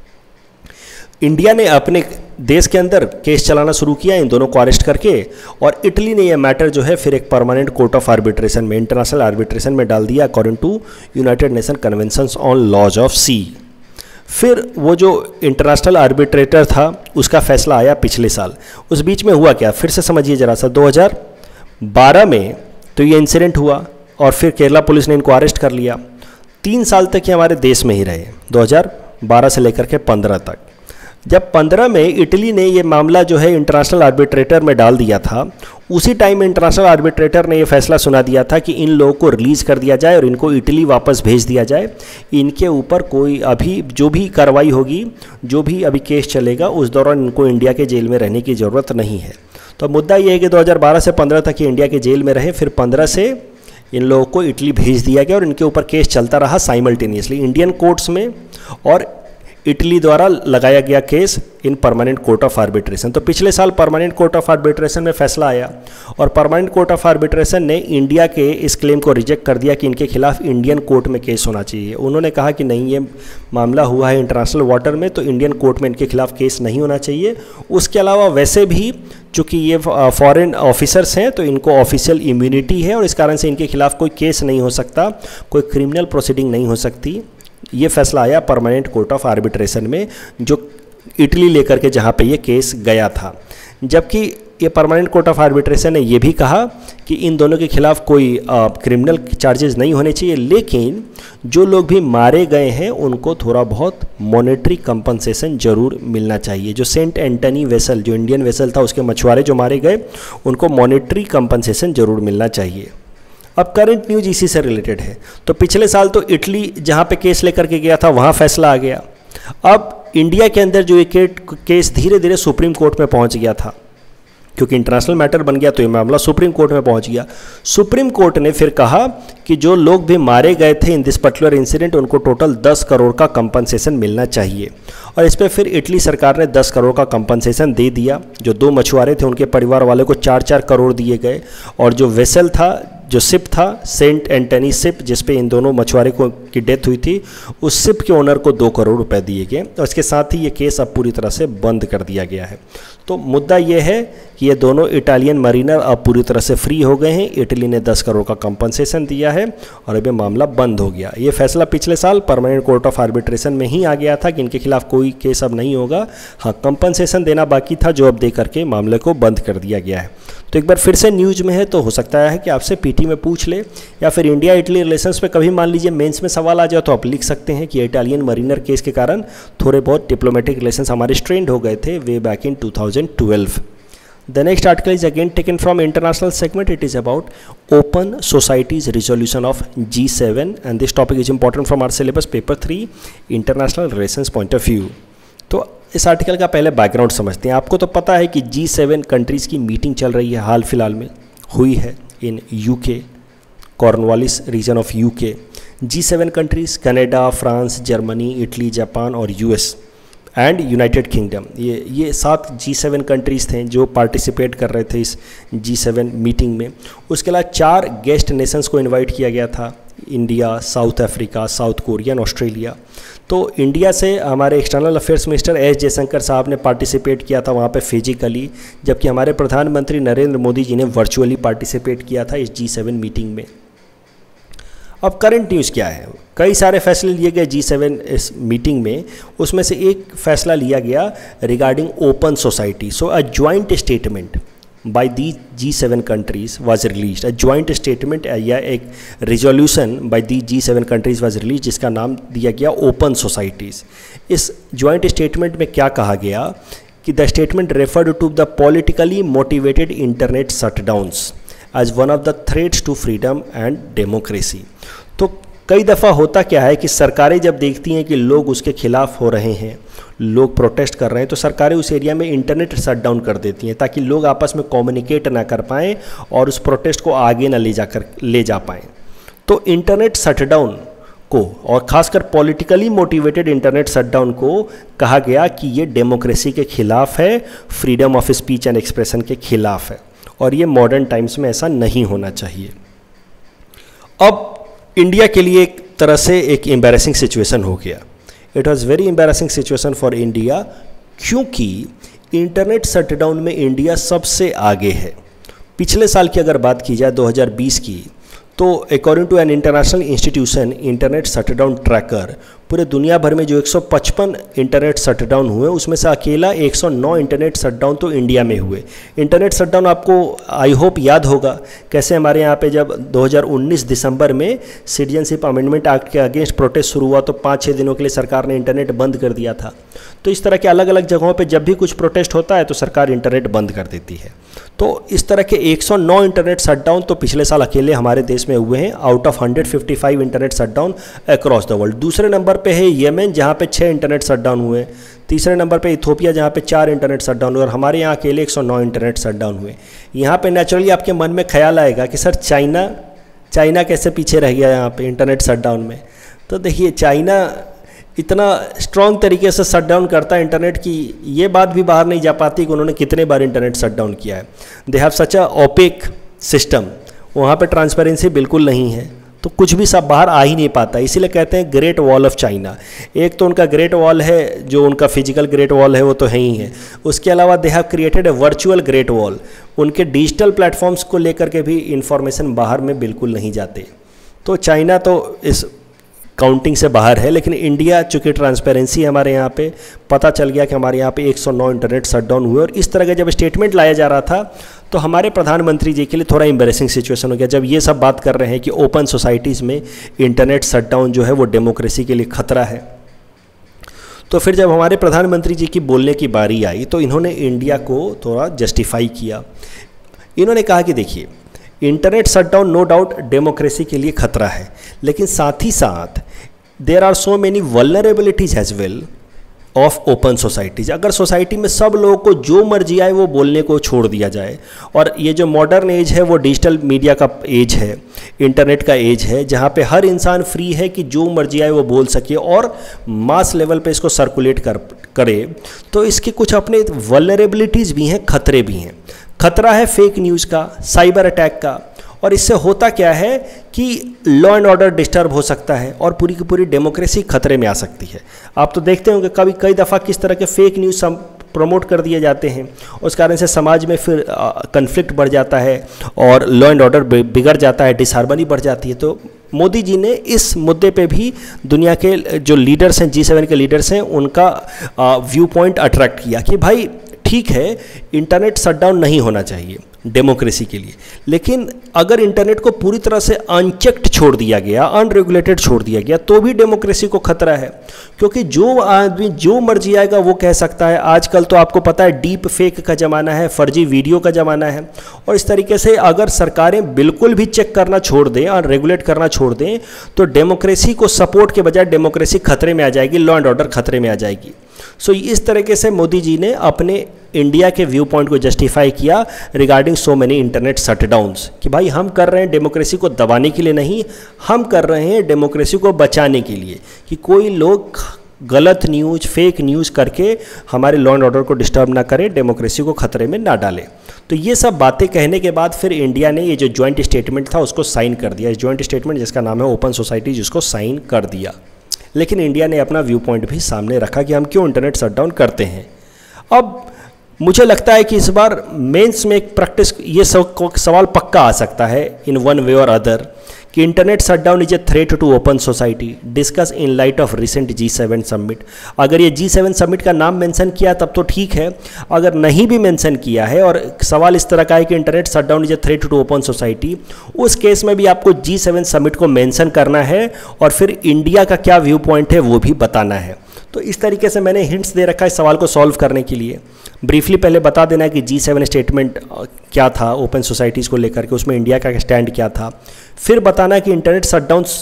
इंडिया ने अपने देश के अंदर केस चलाना शुरू किया इन दोनों को अरेस्ट करके, और इटली ने यह मैटर जो है फिर एक परमानेंट कोर्ट ऑफ आर्बिट्रेशन में, इंटरनेशनल आर्बिट्रेशन में डाल दिया according to United Nation conventions on laws of sea. फिर वो जो इंटरनेशनल आर्बिट्रेटर था उसका फैसला आया पिछले साल। उस बीच में हुआ क्या, फिर से समझिए जरा सा। 2012 में तो ये इंसिडेंट हुआ और फिर केरला पुलिस ने इनको अरेस्ट कर लिया। 3 साल तक ये हमारे देश में ही रहे, 2012 से लेकर के 15 तक। जब 15 में इटली ने ये मामला जो है इंटरनेशनल आर्बिट्रेटर में डाल दिया था, उसी टाइम में इंटरनेशनल आर्बिट्रेटर ने ये फैसला सुना दिया था कि इन लोगों को रिलीज़ कर दिया जाए और इनको इटली वापस भेज दिया जाए। इनके ऊपर कोई अभी जो भी कार्रवाई होगी, जो भी अभी केस चलेगा, उस दौरान इनको इंडिया के जेल में रहने की ज़रूरत नहीं है। तो मुद्दा ये है कि 2012 से 15 तक ये इंडिया के जेल में रहे, फिर 15 से इन लोगों को इटली भेज दिया गया और इनके ऊपर केस चलता रहा साइमल्टेनियसली इंडियन कोर्ट्स में और इटली द्वारा लगाया गया case in permanent court of arbitration. तो पिछले साल परमानेंट कोर्ट ऑफ आर्बिट्रेशन में फैसला आया और परमानेंट कोर्ट ऑफ आर्बिट्रेशन ने इंडिया के इस क्लेम को रिजेक्ट कर दिया कि इनके खिलाफ इंडियन कोर्ट में केस होना चाहिए। उन्होंने कहा कि नहीं, ये मामला हुआ है इंटरनेशनल वाटर में, तो इंडियन कोर्ट में इनके खिलाफ केस नहीं होना चाहिए। उसके अलावा वैसे भी चूँकि ये फॉरेन ऑफिसर्स हैं तो इनको ऑफिशियल इम्यूनिटी है और इस कारण से इनके खिलाफ कोई केस नहीं हो सकता, कोई क्रिमिनल प्रोसीडिंग नहीं हो सकती। ये फैसला आया परमानेंट कोर्ट ऑफ आर्बिट्रेशन में, जो इटली लेकर के जहाँ पे ये केस गया था। जबकि ये परमानेंट कोर्ट ऑफ आर्बिट्रेशन ने ये भी कहा कि इन दोनों के खिलाफ कोई क्रिमिनल चार्जेस नहीं होने चाहिए, लेकिन जो लोग भी मारे गए हैं उनको थोड़ा बहुत मॉनेटरी कंपनसेशन जरूर मिलना चाहिए। जो सेंट एंटनी वेसल, जो इंडियन वेसल था, उसके मछुआरे जो मारे गए, उनको मॉनेटरी कंपनसेशन जरूर मिलना चाहिए। अब करंट न्यूज इसी से रिलेटेड है। तो पिछले साल तो इटली जहाँ पे केस लेकर के गया था वहाँ फैसला आ गया। अब इंडिया के अंदर जो ये केस धीरे धीरे सुप्रीम कोर्ट में पहुँच गया था, क्योंकि इंटरनेशनल मैटर बन गया तो ये मामला सुप्रीम कोर्ट में पहुंच गया। सुप्रीम कोर्ट ने फिर कहा कि जो लोग भी मारे गए थे इन दिस पर्टिकुलर इंसिडेंट, उनको टोटल 10 करोड़ का कंपनसेशन मिलना चाहिए। और इस पर फिर इटली सरकार ने 10 करोड़ का कंपनसेशन दे दिया। जो 2 मछुआरे थे उनके परिवार वाले को 4-4 करोड़ दिए गए और जो वेसल था, जो शिप था सेंट एंटनी शिप, जिसपे इन दोनों मछुआरे को की डेथ हुई थी, उस शिप के ओनर को 2 करोड़ रुपए दिए गए और इसके साथ ही ये केस अब पूरी तरह से बंद कर दिया गया है। तो मुद्दा ये है कि ये दोनों इटालियन मरीनर अब पूरी तरह से फ्री हो गए हैं। इटली ने 10 करोड़ का कंपनसेशन दिया है और अब ये मामला बंद हो गया। ये फैसला पिछले साल परमानेंट कोर्ट ऑफ आर्बिट्रेशन में ही आ गया था कि इनके खिलाफ कोई केस अब नहीं होगा। हाँ, कंपनसेशन देना बाकी था जो अब दे करके मामले को बंद कर दिया गया है। तो एक बार फिर से न्यूज में है तो हो सकता है कि आपसे पीटी में पूछ ले या फिर इंडिया इटली रिलेशंस पे कभी मान लीजिए मेंस में सवाल आ जाए तो आप लिख सकते हैं कि इटालियन मरीनर केस के कारण थोड़े बहुत डिप्लोमेटिक रिलेशंस हमारे स्ट्रेंड हो गए थे वे back in 2012। The next article is again taken from international segment. It is about Open Societies Resolution of G7 and this topic is important from our syllabus paper 3 International Relations point of view. तो इस article का पहले background समझते हैं। आपको तो पता है कि G7 कंट्रीज़ की मीटिंग चल रही है, हाल फिलहाल में हुई है in UK, Cornwallis region of UK. G7 countries Canada, France, Germany, Italy, Japan और यूएस एंड यूनाइटेड किंगडम, ये 7 G7 कंट्रीज़ थे जो पार्टिसिपेट कर रहे थे इस G7 मीटिंग में। उसके अलावा 4 गेस्ट नेशंस को इनवाइट किया गया था, India, South Africa, South Korea, Australia. तो इंडिया से हमारे external affairs minister S Jaishankar साहब ने पार्टिसिपेट किया था वहाँ पे फिजिकली, जबकि हमारे प्रधानमंत्री नरेंद्र मोदी जी ने वर्चुअली पार्टिसिपेट किया था इस G7 मीटिंग में। अब करंट न्यूज़ क्या है? कई सारे फैसले लिए गए G7 इस मीटिंग में, उसमें से एक फैसला लिया गया regarding open society. So a joint statement by the G7 countries was released. A joint statement या एक resolution by the G7 countries was release जिसका नाम दिया गया ओपन सोसाइटीज़। इस ज्वाइंट स्टेटमेंट में क्या कहा गया कि the statement referred to the politically motivated internet shutdowns as one of the threats to freedom and democracy. तो कई दफ़ा होता क्या है कि सरकारें जब देखती हैं कि लोग उसके खिलाफ हो रहे हैं, लोग प्रोटेस्ट कर रहे हैं, तो सरकारें उस एरिया में इंटरनेट शट डाउन कर देती हैं ताकि लोग आपस में कम्युनिकेट ना कर पाएँ और उस प्रोटेस्ट को आगे ना ले जा पाएँ। तो इंटरनेट शटडाउन को और ख़ासकर पॉलिटिकली मोटिवेटेड इंटरनेट शटडाउन को कहा गया कि ये डेमोक्रेसी के खिलाफ है, freedom of speech and expression के खिलाफ है और ये मॉडर्न टाइम्स में ऐसा नहीं होना चाहिए। अब इंडिया के लिए एक तरह से एक एम्बैरेसिंग सिचुएशन हो गया। It was very embarrassing situation for India क्योंकि इंटरनेट शटडाउन में इंडिया सबसे आगे है। पिछले साल की अगर बात की जाए 2020 की, तो according to an international institution internet shutdown tracker, पूरे दुनिया भर में जो 155 इंटरनेट शटडाउन हुए उसमें से अकेला 109 इंटरनेट शटडाउन तो इंडिया में हुए। इंटरनेट शटडाउन आपको आई होप याद होगा कैसे हमारे यहाँ पे जब 2019 दिसंबर में सिटीजनशिप अमेंडमेंट एक्ट के अगेंस्ट प्रोटेस्ट शुरू हुआ तो 5-6 दिनों के लिए सरकार ने इंटरनेट बंद कर दिया था। तो इस तरह के अलग अलग जगहों पर जब भी कुछ प्रोटेस्ट होता है तो सरकार इंटरनेट बंद कर देती है। तो इस तरह के 109 इंटरनेट शटडाउन तो पिछले साल अकेले हमारे देश में हुए हैं out of 155 internet shutdown across the world. दूसरे नंबर पे है येमेन जहाँ पे 6 इंटरनेट शटडाउन हुए। तीसरे नंबर पे इथोपिया जहाँ पे 4 इंटरनेट शटडाउन हुए और हमारे यहाँ अकेले 109 इंटरनेट शटडाउन हुए। यहाँ पे नेचुरली आपके मन में ख्याल आएगा कि सर चाइना कैसे पीछे रह गया यहाँ पे इंटरनेट शटडाउन में। तो देखिए चाइना इतना स्ट्रॉन्ग तरीके से शट डाउन करता है इंटरनेट की, ये बात भी बाहर नहीं जा पाती कि उन्होंने कितने बार इंटरनेट शट डाउन किया है। They have such a opaque system, वहाँ पे ट्रांसपेरेंसी बिल्कुल नहीं है, तो कुछ भी सब बाहर आ ही नहीं पाता। इसीलिए कहते हैं ग्रेट वॉल ऑफ चाइना। एक तो उनका ग्रेट वॉल है, जो उनका फिजिकल ग्रेट वॉल है वो तो है ही है, उसके अलावा they have created a virtual great wall. उनके डिजिटल प्लेटफॉर्म्स को लेकर के भी इंफॉर्मेशन बाहर में बिल्कुल नहीं जाते। तो चाइना तो इस काउंटिंग से बाहर है, लेकिन इंडिया चूँकि ट्रांसपेरेंसी हमारे यहाँ पे पता चल गया कि हमारे यहाँ पे 109 इंटरनेट शटडाउन हुए और इस तरह का जब स्टेटमेंट लाया जा रहा था तो हमारे प्रधानमंत्री जी के लिए थोड़ा एम्बैरेसिंग सिचुएशन हो गया जब ये सब बात कर रहे हैं कि ओपन सोसाइटीज़ में इंटरनेट शटडाउन जो है वो डेमोक्रेसी के लिए खतरा है। तो फिर जब हमारे प्रधानमंत्री जी की बोलने की बारी आई तो इन्होंने इंडिया को थोड़ा जस्टिफाई किया। इन्होंने कहा कि देखिए internet shutdown no doubt democracy के लिए खतरा है, लेकिन साथ ही साथ there are so many vulnerabilities as well of open societies. अगर सोसाइटी में सब लोगों को जो मर्जी आए वो बोलने को छोड़ दिया जाए, और ये जो मॉडर्न एज है वो डिजिटल मीडिया का एज है, इंटरनेट का एज है, जहाँ पे हर इंसान फ्री है कि जो मर्जी आए वो बोल सके और मास लेवल पे इसको सर्कुलेट करे, तो इसके कुछ अपने वल्नरेबिलिटीज़ भी हैं, खतरे भी हैं। खतरा है फेक न्यूज़ का, साइबर अटैक का, और इससे होता क्या है कि लॉ एंड ऑर्डर डिस्टर्ब हो सकता है और पूरी की पूरी डेमोक्रेसी खतरे में आ सकती है। आप तो देखते होंगे कई दफ़ा किस तरह के फेक न्यूज़ प्रमोट कर दिए जाते हैं, उस कारण से समाज में फिर कन्फ्लिक्ट बढ़ जाता है और लॉ एंड ऑर्डर बिगड़ जाता है, डिसहार्मनी बढ़ जाती है। तो मोदी जी ने इस मुद्दे पे भी दुनिया के जो लीडर्स हैं, G7 के लीडर्स हैं, उनका व्यू पॉइंट अट्रैक्ट किया कि भाई ठीक है, इंटरनेट शटडाउन नहीं होना चाहिए डेमोक्रेसी के लिए, लेकिन अगर इंटरनेट को पूरी तरह से अनचेक्ड छोड़ दिया गया, अनरेगुलेटेड छोड़ दिया गया, तो भी डेमोक्रेसी को खतरा है, क्योंकि जो आदमी जो मर्जी आएगा वो कह सकता है। आजकल तो आपको पता है डीप फेक का ज़माना है, फर्जी वीडियो का ज़माना है, और इस तरीके से अगर सरकारें बिल्कुल भी चेक करना छोड़ दें और रेगुलेट करना छोड़ दें तो डेमोक्रेसी को सपोर्ट के बजाय डेमोक्रेसी खतरे में आ जाएगी, लॉ एंड ऑर्डर खतरे में आ जाएगी। सो इस तरीके से मोदी जी ने अपने इंडिया के व्यू पॉइंट को जस्टिफाई किया regarding so many internet shutdowns कि भाई हम कर रहे हैं डेमोक्रेसी को दबाने के लिए नहीं, हम कर रहे हैं डेमोक्रेसी को बचाने के लिए, कि कोई लोग गलत न्यूज़, फेक न्यूज़ करके हमारे लॉ एंड ऑर्डर को डिस्टर्ब ना करें, डेमोक्रेसी को खतरे में ना डालें। तो ये सब बातें कहने के बाद फिर इंडिया ने ये जो ज्वाइंट स्टेटमेंट था उसको साइन कर दिया। इस ज्वाइंट स्टेटमेंट जिसका नाम है ओपन सोसाइटी, जिसको साइन कर दिया। लेकिन इंडिया ने अपना व्यू पॉइंट भी सामने रखा कि हम क्यों इंटरनेट शटडाउन करते हैं। अब मुझे लगता है कि इस बार मेंस में एक प्रैक्टिस ये सवाल पक्का आ सकता है in one way or other कि internet shutdown is a threat to open society, discuss in light of recent G7 summit. अगर ये G7 समिट का नाम मेंशन किया तब तो ठीक है, अगर नहीं भी मेंशन किया है और सवाल इस तरह का है कि internet shutdown is a threat to open society, उस केस में भी आपको G7 समिट को मेंशन करना है और फिर इंडिया का क्या व्यू पॉइंट है वो भी बताना है। तो इस तरीके से मैंने हिंट्स दे रखा है इस सवाल को सॉल्व करने के लिए। ब्रीफली पहले बता देना है कि G7 स्टेटमेंट क्या था ओपन सोसाइटीज़ को लेकर के, उसमें इंडिया का स्टैंड क्या था। फिर बताना है कि इंटरनेट शटडाउन्स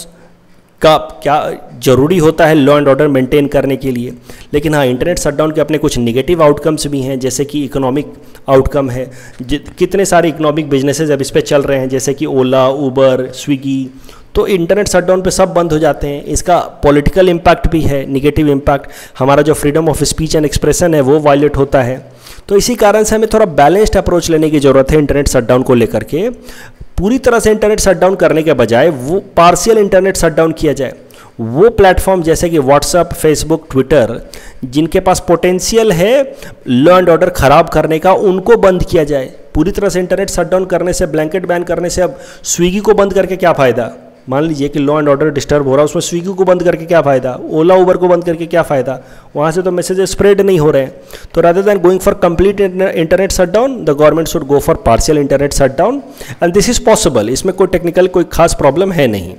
का क्या ज़रूरी होता है लॉ एंड ऑर्डर मेंटेन करने के लिए। लेकिन हाँ, इंटरनेट शटडाउन के अपने कुछ नेगेटिव आउटकम्स भी हैं, जैसे कि इकोनॉमिक आउटकम है। कितने सारे इकोनॉमिक बिजनेसेस अब इस पर चल रहे हैं, जैसे कि ओला, उबर, स्विगी, तो इंटरनेट शटडाउन पे सब बंद हो जाते हैं। इसका पॉलिटिकल इम्पैक्ट भी है, निगेटिव इम्पैक्ट। हमारा जो freedom of speech and expression है वो वायलेट होता है। तो इसी कारण से हमें थोड़ा बैलेंस्ड अप्रोच लेने की ज़रूरत है इंटरनेट शटडाउन को लेकर के। पूरी तरह से इंटरनेट शटडाउन करने के बजाय वो पार्शियल इंटरनेट शटडाउन किया जाए। वो प्लेटफॉर्म जैसे कि व्हाट्सएप, फेसबुक, ट्विटर, जिनके पास पोटेंशियल है लॉ एंड ऑर्डर ख़राब करने का, उनको बंद किया जाए। पूरी तरह से इंटरनेट शटडाउन करने से, ब्लैंकेट बैन करने से अब स्विगी को बंद करके क्या फ़ायदा। मान लीजिए कि लॉ एंड ऑर्डर डिस्टर्ब हो रहा है, उसमें स्विगी को बंद करके क्या फ़ायदा, ओला उबर को बंद करके क्या फ़ायदा, वहाँ से तो मैसेजेस स्प्रेड नहीं हो रहे हैं। तो rather than going for complete internet shutdown, the government should go for partial internet shutdown and this is possible. इसमें कोई टेक्निकल कोई खास प्रॉब्लम है नहीं।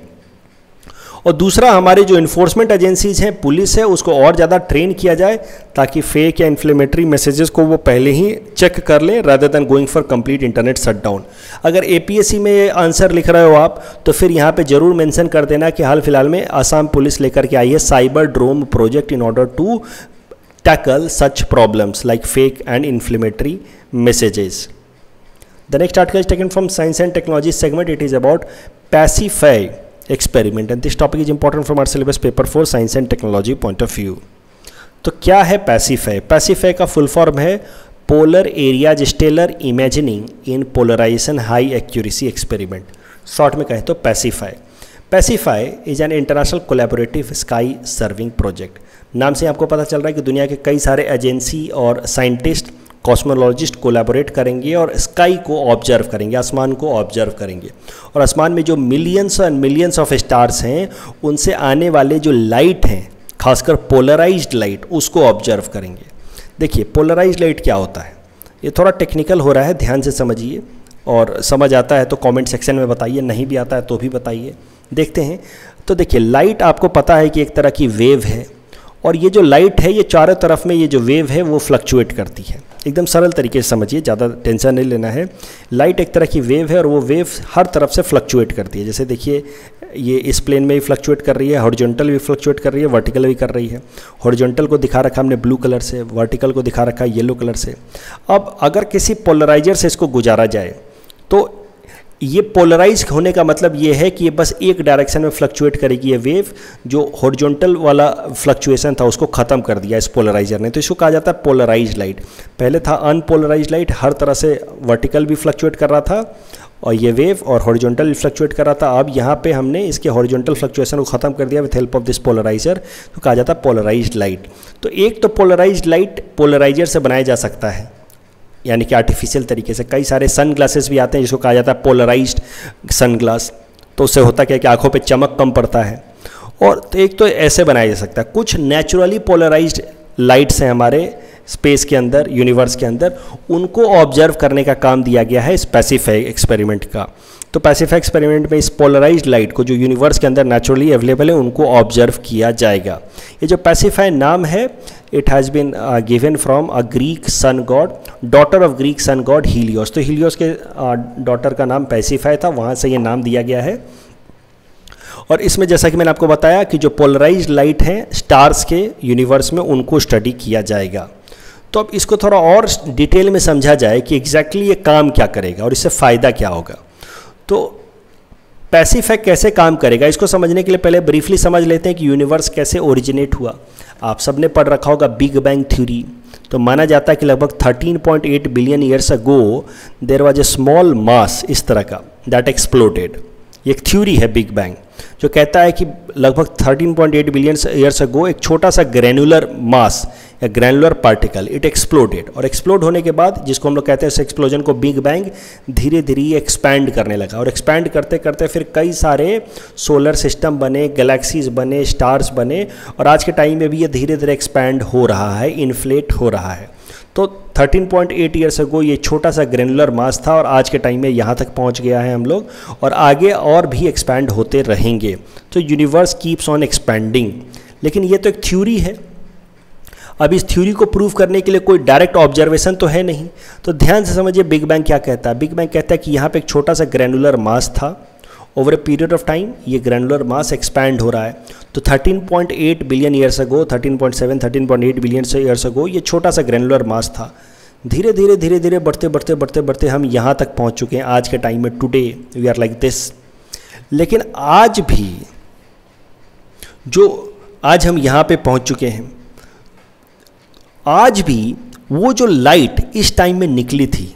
और दूसरा, हमारे जो इन्फोर्समेंट एजेंसीज हैं, पुलिस है, उसको और ज़्यादा ट्रेन किया जाए ताकि फेक या इन्फ्लेमेटरी मैसेजेस को वो पहले ही चेक कर लें rather than going for complete internet shutdown. अगर APSC में ये आंसर लिख रहे हो आप, तो फिर यहाँ पे ज़रूर मेंशन कर देना कि हाल फिलहाल में आसाम पुलिस लेकर के आई है Cyberdome project in order to tackle such problems like fake and inflammatory messages. The next article is taken from Science and Technology segment. It is about Pacify experiment and this topic is important from our syllabus paper for Science and Technology point of view. तो क्या है Pasiphae? Pasiphae का full form है polar areas stellar imaging in polarisation high accuracy experiment. Short में कहें तो Pasiphae. Pasiphae is an international collaborative sky surveying project. नाम से आपको पता चल रहा है कि दुनिया के कई सारे एजेंसी और साइंटिस्ट, कॉस्मोलॉजिस्ट कोलैबोरेट करेंगे और स्काई को ऑब्जर्व करेंगे, आसमान को ऑब्जर्व करेंगे। और आसमान में जो millions and millions of stars हैं, उनसे आने वाले जो लाइट हैं, खासकर पोलराइज्ड लाइट, उसको ऑब्जर्व करेंगे। देखिए पोलराइज्ड लाइट क्या होता है, ये थोड़ा टेक्निकल हो रहा है, ध्यान से समझिए, और समझ आता है तो कमेंट सेक्शन में बताइए, नहीं भी आता है तो भी बताइए। देखते हैं। तो देखिए लाइट आपको पता है कि एक तरह की वेव है, और ये जो लाइट है, ये चारों तरफ में ये जो वेव है वो फ्लक्चुएट करती है। एकदम सरल तरीके से समझिए, ज़्यादा टेंशन नहीं लेना है। लाइट एक तरह की वेव है और वो वेव हर तरफ से फ्लक्चुएट करती है। जैसे देखिए ये इस प्लेन में भी फ्लक्चुएट कर रही है, हॉरिजॉन्टल भी फ्लक्चुएट कर रही है, वर्टिकल भी कर रही है। हॉरिजॉन्टल को दिखा रखा हमने ब्लू कलर से, वर्टिकल को दिखा रखा है येलो कलर से। अब अगर किसी पोलराइजर से इसको गुजारा जाए तो ये पोलराइज होने का मतलब ये है कि ये बस एक डायरेक्शन में फ्लक्चुएट करेगी ये वेव। जो हॉरिजॉन्टल वाला फ्लक्चुएशन था उसको ख़त्म कर दिया इस पोलराइजर ने, तो इसको कहा जाता है पोलराइज्ड लाइट। पहले था अनपोलराइज्ड लाइट, हर तरह से वर्टिकल भी फ्लक्चुएट कर रहा था और ये वेव और हॉरिजॉन्टल फ्लक्चुएट कर रहा था। अब यहाँ पे हमने इसके हॉरिजॉन्टल फ्लक्चुएशन को ख़त्म कर दिया with help of this polariser, तो कहा जाता है पोलराइज्ड लाइट। तो एक तो पोलराइज्ड लाइट पोलराइजर से बनाया जा सकता है, यानी कि आर्टिफिशियल तरीके से। कई सारे सन ग्लासेस भी आते हैं जिसको कहा जाता है पोलराइज्ड सन ग्लास, तो उससे होता क्या है कि आँखों पर चमक कम पड़ता है। और तो एक तो ऐसे बनाया जा सकता है। कुछ नेचुरली पोलराइज्ड लाइट्स हैं हमारे स्पेस के अंदर, यूनिवर्स के अंदर, उनको ऑब्जर्व करने का काम दिया गया है स्पेसिफाई एक्सपेरिमेंट का। तो स्पेसिफाई एक्सपेरिमेंट में इस पोलराइज्ड लाइट को जो यूनिवर्स के अंदर नेचुरली अवेलेबल है उनको ऑब्जर्व किया जाएगा। ये जो स्पेसिफाई नाम है, it has been given from a Greek sun god, daughter of Greek sun god Helios. तो हीलियोस के डॉटर का नाम स्पेसिफाई था, वहाँ से ये नाम दिया गया है। और इसमें जैसा कि मैंने आपको बताया कि जो पोलराइज्ड लाइट हैं स्टार्स के यूनिवर्स में, उनको स्टडी किया जाएगा। तो अब इसको थोड़ा और डिटेल में समझा जाए कि एग्जैक्टली ये काम क्या करेगा और इससे फ़ायदा क्या होगा। तो स्पेसिफाई कैसे काम करेगा, इसको समझने के लिए पहले ब्रीफली समझ लेते हैं कि यूनिवर्स कैसे ओरिजिनेट हुआ। आप सबने पढ़ रखा होगा बिग बैंग थ्योरी। तो माना जाता है कि लगभग 13.8 billion years ago there was a small mass, इस तरह का, दैट एक्सप्लोडेड। ये एक थ्योरी है बिग बैंग जो कहता है कि लगभग 13.8 बिलियन ईयर्स अगो एक छोटा सा ग्रैनुलर मास या ग्रैनुलर पार्टिकल इट एक्सप्लोडेड, और एक्सप्लोड होने के बाद, जिसको हम लोग कहते हैं इस एक्सप्लोजन को बिग बैंग, धीरे धीरे एक्सपैंड करने लगा। और एक्सपैंड करते करते फिर कई सारे सोलर सिस्टम बने, गैलेक्सीज बने, स्टार्स बने, और आज के टाइम में भी ये धीरे धीरे एक्सपैंड हो रहा है, इन्फ्लेट हो रहा है। तो 13.8 ईयर्स अगो ये छोटा सा ग्रैनुलर मास था और आज के टाइम में यहाँ तक पहुँच गया है हम लोग, और आगे और भी एक्सपैंड होते रहेंगे। तो यूनिवर्स कीप्स ऑन एक्सपैंडिंग। लेकिन ये तो एक थ्योरी है। अब इस थ्योरी को प्रूव करने के लिए कोई डायरेक्ट ऑब्जर्वेशन तो है नहीं। तो ध्यान से समझिए बिग बैंग क्या कहता है। बिग बैंग कहता है कि यहाँ पे एक छोटा सा ग्रैनुलर मास था, over a period of time ये ग्रैनुलर मास एक्सपैंड हो रहा है। तो 13.8 billion years ago, 13.7, 13.8 billion years ago ये छोटा सा ग्रैनुलर मास था। धीरे धीरे बढ़ते हम यहाँ तक पहुँच चुके हैं आज के टाइम में। Today we are like this. लेकिन आज भी जो आज हम यहाँ पे पहुँच चुके हैं, आज भी वो जो लाइट इस टाइम में निकली थी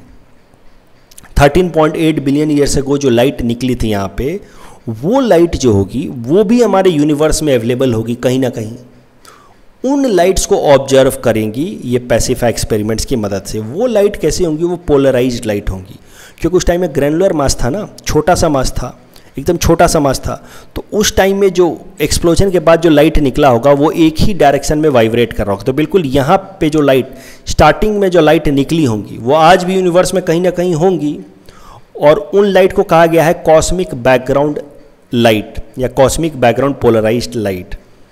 13.8 बिलियन ईयर्स अगो जो लाइट निकली थी यहाँ पे, वो लाइट जो होगी वो भी हमारे यूनिवर्स में अवेलेबल होगी कहीं ना कहीं। उन लाइट्स को ऑब्जर्व करेंगी ये स्पेसिफाई एक्सपेरिमेंट्स की मदद से। वो लाइट कैसे होंगी, वो पोलराइज्ड लाइट होंगी, क्योंकि उस टाइम में ग्रैनुलर मास था ना, छोटा सा मास था, एकदम छोटा सा मास था। तो उस टाइम में जो एक्सप्लोजन के बाद जो लाइट निकला होगा वो एक ही डायरेक्शन में वाइब्रेट कर रहा होगा। तो बिल्कुल यहाँ पे जो लाइट स्टार्टिंग में जो लाइट निकली होंगी वो आज भी यूनिवर्स में कहीं ना कहीं होंगी, और उन लाइट को कहा गया है कॉस्मिक बैकग्राउंड लाइट या कॉस्मिक बैकग्राउंड पोलराइज्ड लाइट।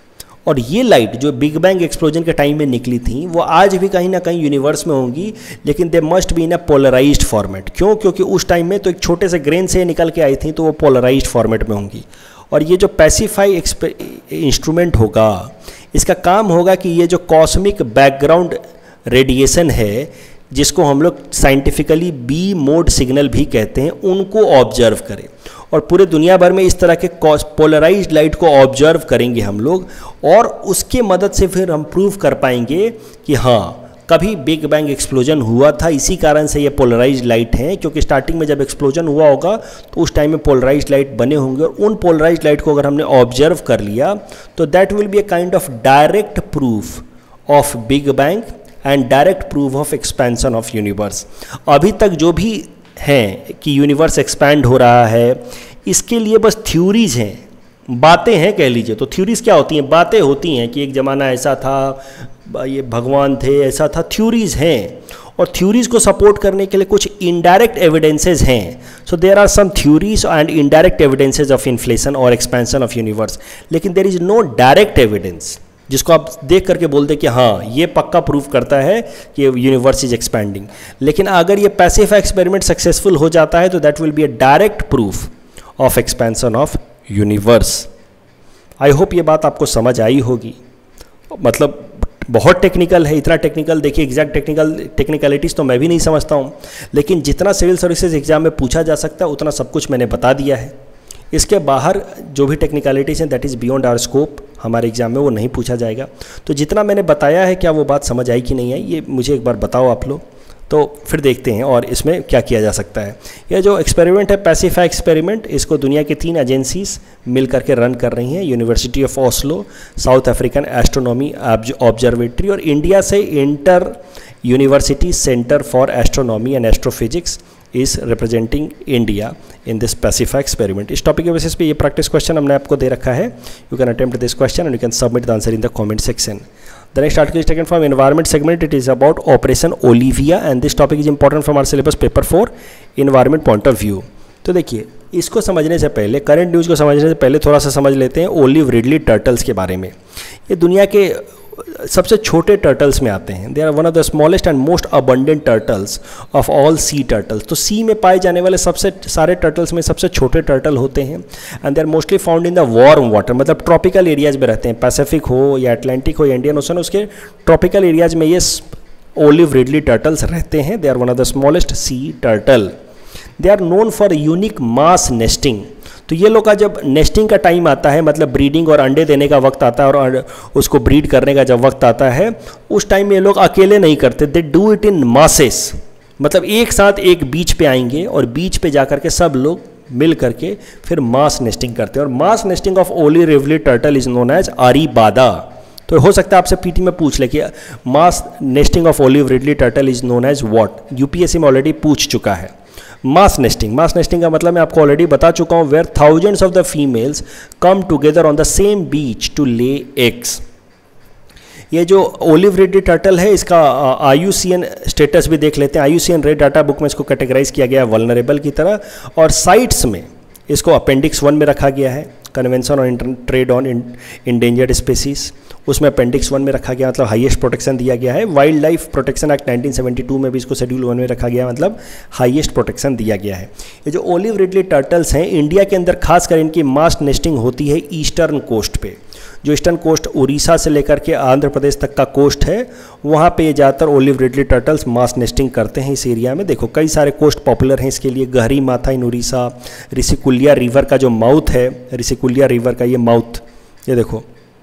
और ये लाइट जो बिग बैंग एक्सप्लोजन के टाइम में निकली थी वो आज भी कहीं ना कहीं यूनिवर्स में होंगी, लेकिन they must be in a polarised format. क्यों? क्योंकि उस टाइम में तो एक छोटे से ग्रेन से निकल के आई थी, तो वो पोलराइज्ड फॉर्मेट में होंगी। और ये जो स्पेसिफाई इंस्ट्रूमेंट होगा, इसका काम होगा कि ये जो कॉस्मिक बैकग्राउंड रेडिएशन है, जिसको हम लोग साइंटिफिकली बी मोड सिग्नल भी कहते हैं, उनको ऑब्जर्व करें। और पूरे दुनिया भर में इस तरह के पोलराइज्ड लाइट को ऑब्जर्व करेंगे हम लोग, और उसके मदद से फिर हम प्रूव कर पाएंगे कि हाँ कभी बिग बैंग एक्सप्लोजन हुआ था, इसी कारण से ये पोलराइज्ड लाइट हैं। क्योंकि स्टार्टिंग में जब एक्सप्लोजन हुआ होगा तो उस टाइम में पोलराइज्ड लाइट बने होंगे, और उन पोलराइज्ड लाइट को अगर हमने ऑब्जर्व कर लिया तो that will be a kind of direct proof of big bang and direct proof of expansion of universe. अभी तक जो भी हैं कि यूनिवर्स एक्सपैंड हो रहा है, इसके लिए बस थ्योरीज हैं, बातें हैं कह लीजिए। तो थ्योरीज क्या होती हैं? बातें होती हैं कि एक ज़माना ऐसा था, ये भगवान थे, ऐसा था। थ्योरीज हैं, और थ्योरीज को सपोर्ट करने के लिए कुछ इनडायरेक्ट एविडेंसेस हैं। So there are some theories and indirect evidences of inflation और एक्सपेंशन ऑफ यूनिवर्स। लेकिन there is no direct evidence जिसको आप देख करके बोलते कि हाँ ये पक्का प्रूफ करता है कि यूनिवर्स इज एक्सपैंडिंग। लेकिन अगर ये स्पेसिफाई एक्सपेरिमेंट सक्सेसफुल हो जाता है तो that will be a direct proof of expansion of universe. I hope ये बात आपको समझ आई होगी। मतलब बहुत टेक्निकल है, इतना टेक्निकल, देखिए एग्जैक्ट टेक्निकलिटीज़ तो मैं भी नहीं समझता हूँ, लेकिन जितना सिविल सर्विसेज एग्जाम में पूछा जा सकता है उतना सब कुछ मैंने बता दिया है। इसके बाहर जो भी टेक्निकलिटीज़ हैं that is beyond our scope, हमारे एग्जाम में वो नहीं पूछा जाएगा। तो जितना मैंने बताया है, क्या वो बात समझ आई कि नहीं आई, ये मुझे एक बार बताओ आप लोग। तो फिर देखते हैं और इसमें क्या किया जा सकता है। यह जो एक्सपेरिमेंट है पैसिफाई एक्सपेरिमेंट, इसको दुनिया की 3 एजेंसीज मिल करके रन कर रही हैं, University of Oslo, South African astronomy observatory और इंडिया से inter university centre for astronomy and astrophysics is representing India in this Pasiphae experiment. इस टॉपिक के बेसिस पे ये प्रैक्टिस क्वेश्चन हमने आपको दे रखा है। You can attempt this question and you can submit the answer in the comment section. The next article is taken from environment segment. It is about Operation Olivia and this topic is important from our syllabus paper 4 environment point of view. तो देखिए, इसको समझने से पहले, current news को समझने से पहले थोड़ा सा समझ लेते हैं ओलिव रिडली टर्टल्स के बारे में। ये दुनिया के सबसे छोटे टर्टल्स में आते हैं। They are one of the smallest and most abundant turtles of all sea turtles. तो सी में पाए जाने वाले सबसे सारे टर्टल्स में सबसे छोटे टर्टल होते हैं and they are mostly found in the warm water, मतलब ट्रॉपिकल एरियाज में रहते हैं। पैसिफिक हो या अटलांटिक हो या इंडियन ओशन, उसके ट्रॉपिकल एरियाज में ये ओलिव रिडली टर्टल्स रहते हैं। They are one of the smallest sea turtle. They are known for unique mass nesting. तो ये लोग का जब नेस्टिंग का टाइम आता है, मतलब ब्रीडिंग और अंडे देने का वक्त आता है और उसको ब्रीड करने का जब वक्त आता है, उस टाइम में ये लोग अकेले नहीं करते, they do it in masses. मतलब एक साथ एक बीच पे आएंगे और बीच पे जाकर के सब लोग मिल करके फिर मास नेस्टिंग करते हैं। और mass nesting of olive ridley turtle is known as arribada. तो हो सकता है आपसे पीटी में पूछ ले कि mass nesting of olive ridley turtle is known as what. UPSC में ऑलरेडी पूछ चुका है। मास नेस्टिंग का मतलब मैं आपको ऑलरेडी बता चुका हूँ, where thousands of the females come together on the same beach to lay eggs. ये जो ओलिव रिडली टर्टल है, इसका IUCN स्टेटस भी देख लेते हैं। IUCN रेड डाटा बुक में इसको कैटेगराइज किया गया है वल्नरेबल की तरह, और साइट्स में इसको अपेंडिक्स 1 में रखा गया है। Convention on trade on endangered species, उसमें अपेंडिक्स 1 में रखा गया, मतलब हाईएस्ट प्रोटेक्शन दिया गया है। वाइल्ड लाइफ प्रोटेक्शन एक्ट 1972 में भी इसको शेड्यूल 1 में रखा गया, मतलब हाईएस्ट प्रोटेक्शन दिया गया है। ये जो ओलिव रिडली टर्टल्स हैं, इंडिया के अंदर खासकर इनकी मास नेस्टिंग होती है ईस्टर्न कोस्ट पे। जो ईस्टर्न कोस्ट उड़ीसा से लेकर के आंध्र प्रदेश तक का कोस्ट है, वहाँ पे ज़्यादातर olive ridley turtles mass nesting करते हैं इस एरिया में। देखो कई सारे कोस्ट पॉपुलर हैं इसके लिए। गहरी माथा इन उड़ीसा, ऋषिकुल्या रिवर का जो माउथ है, ऋषिकुल्या रिवर का ये माउथ, ये देखो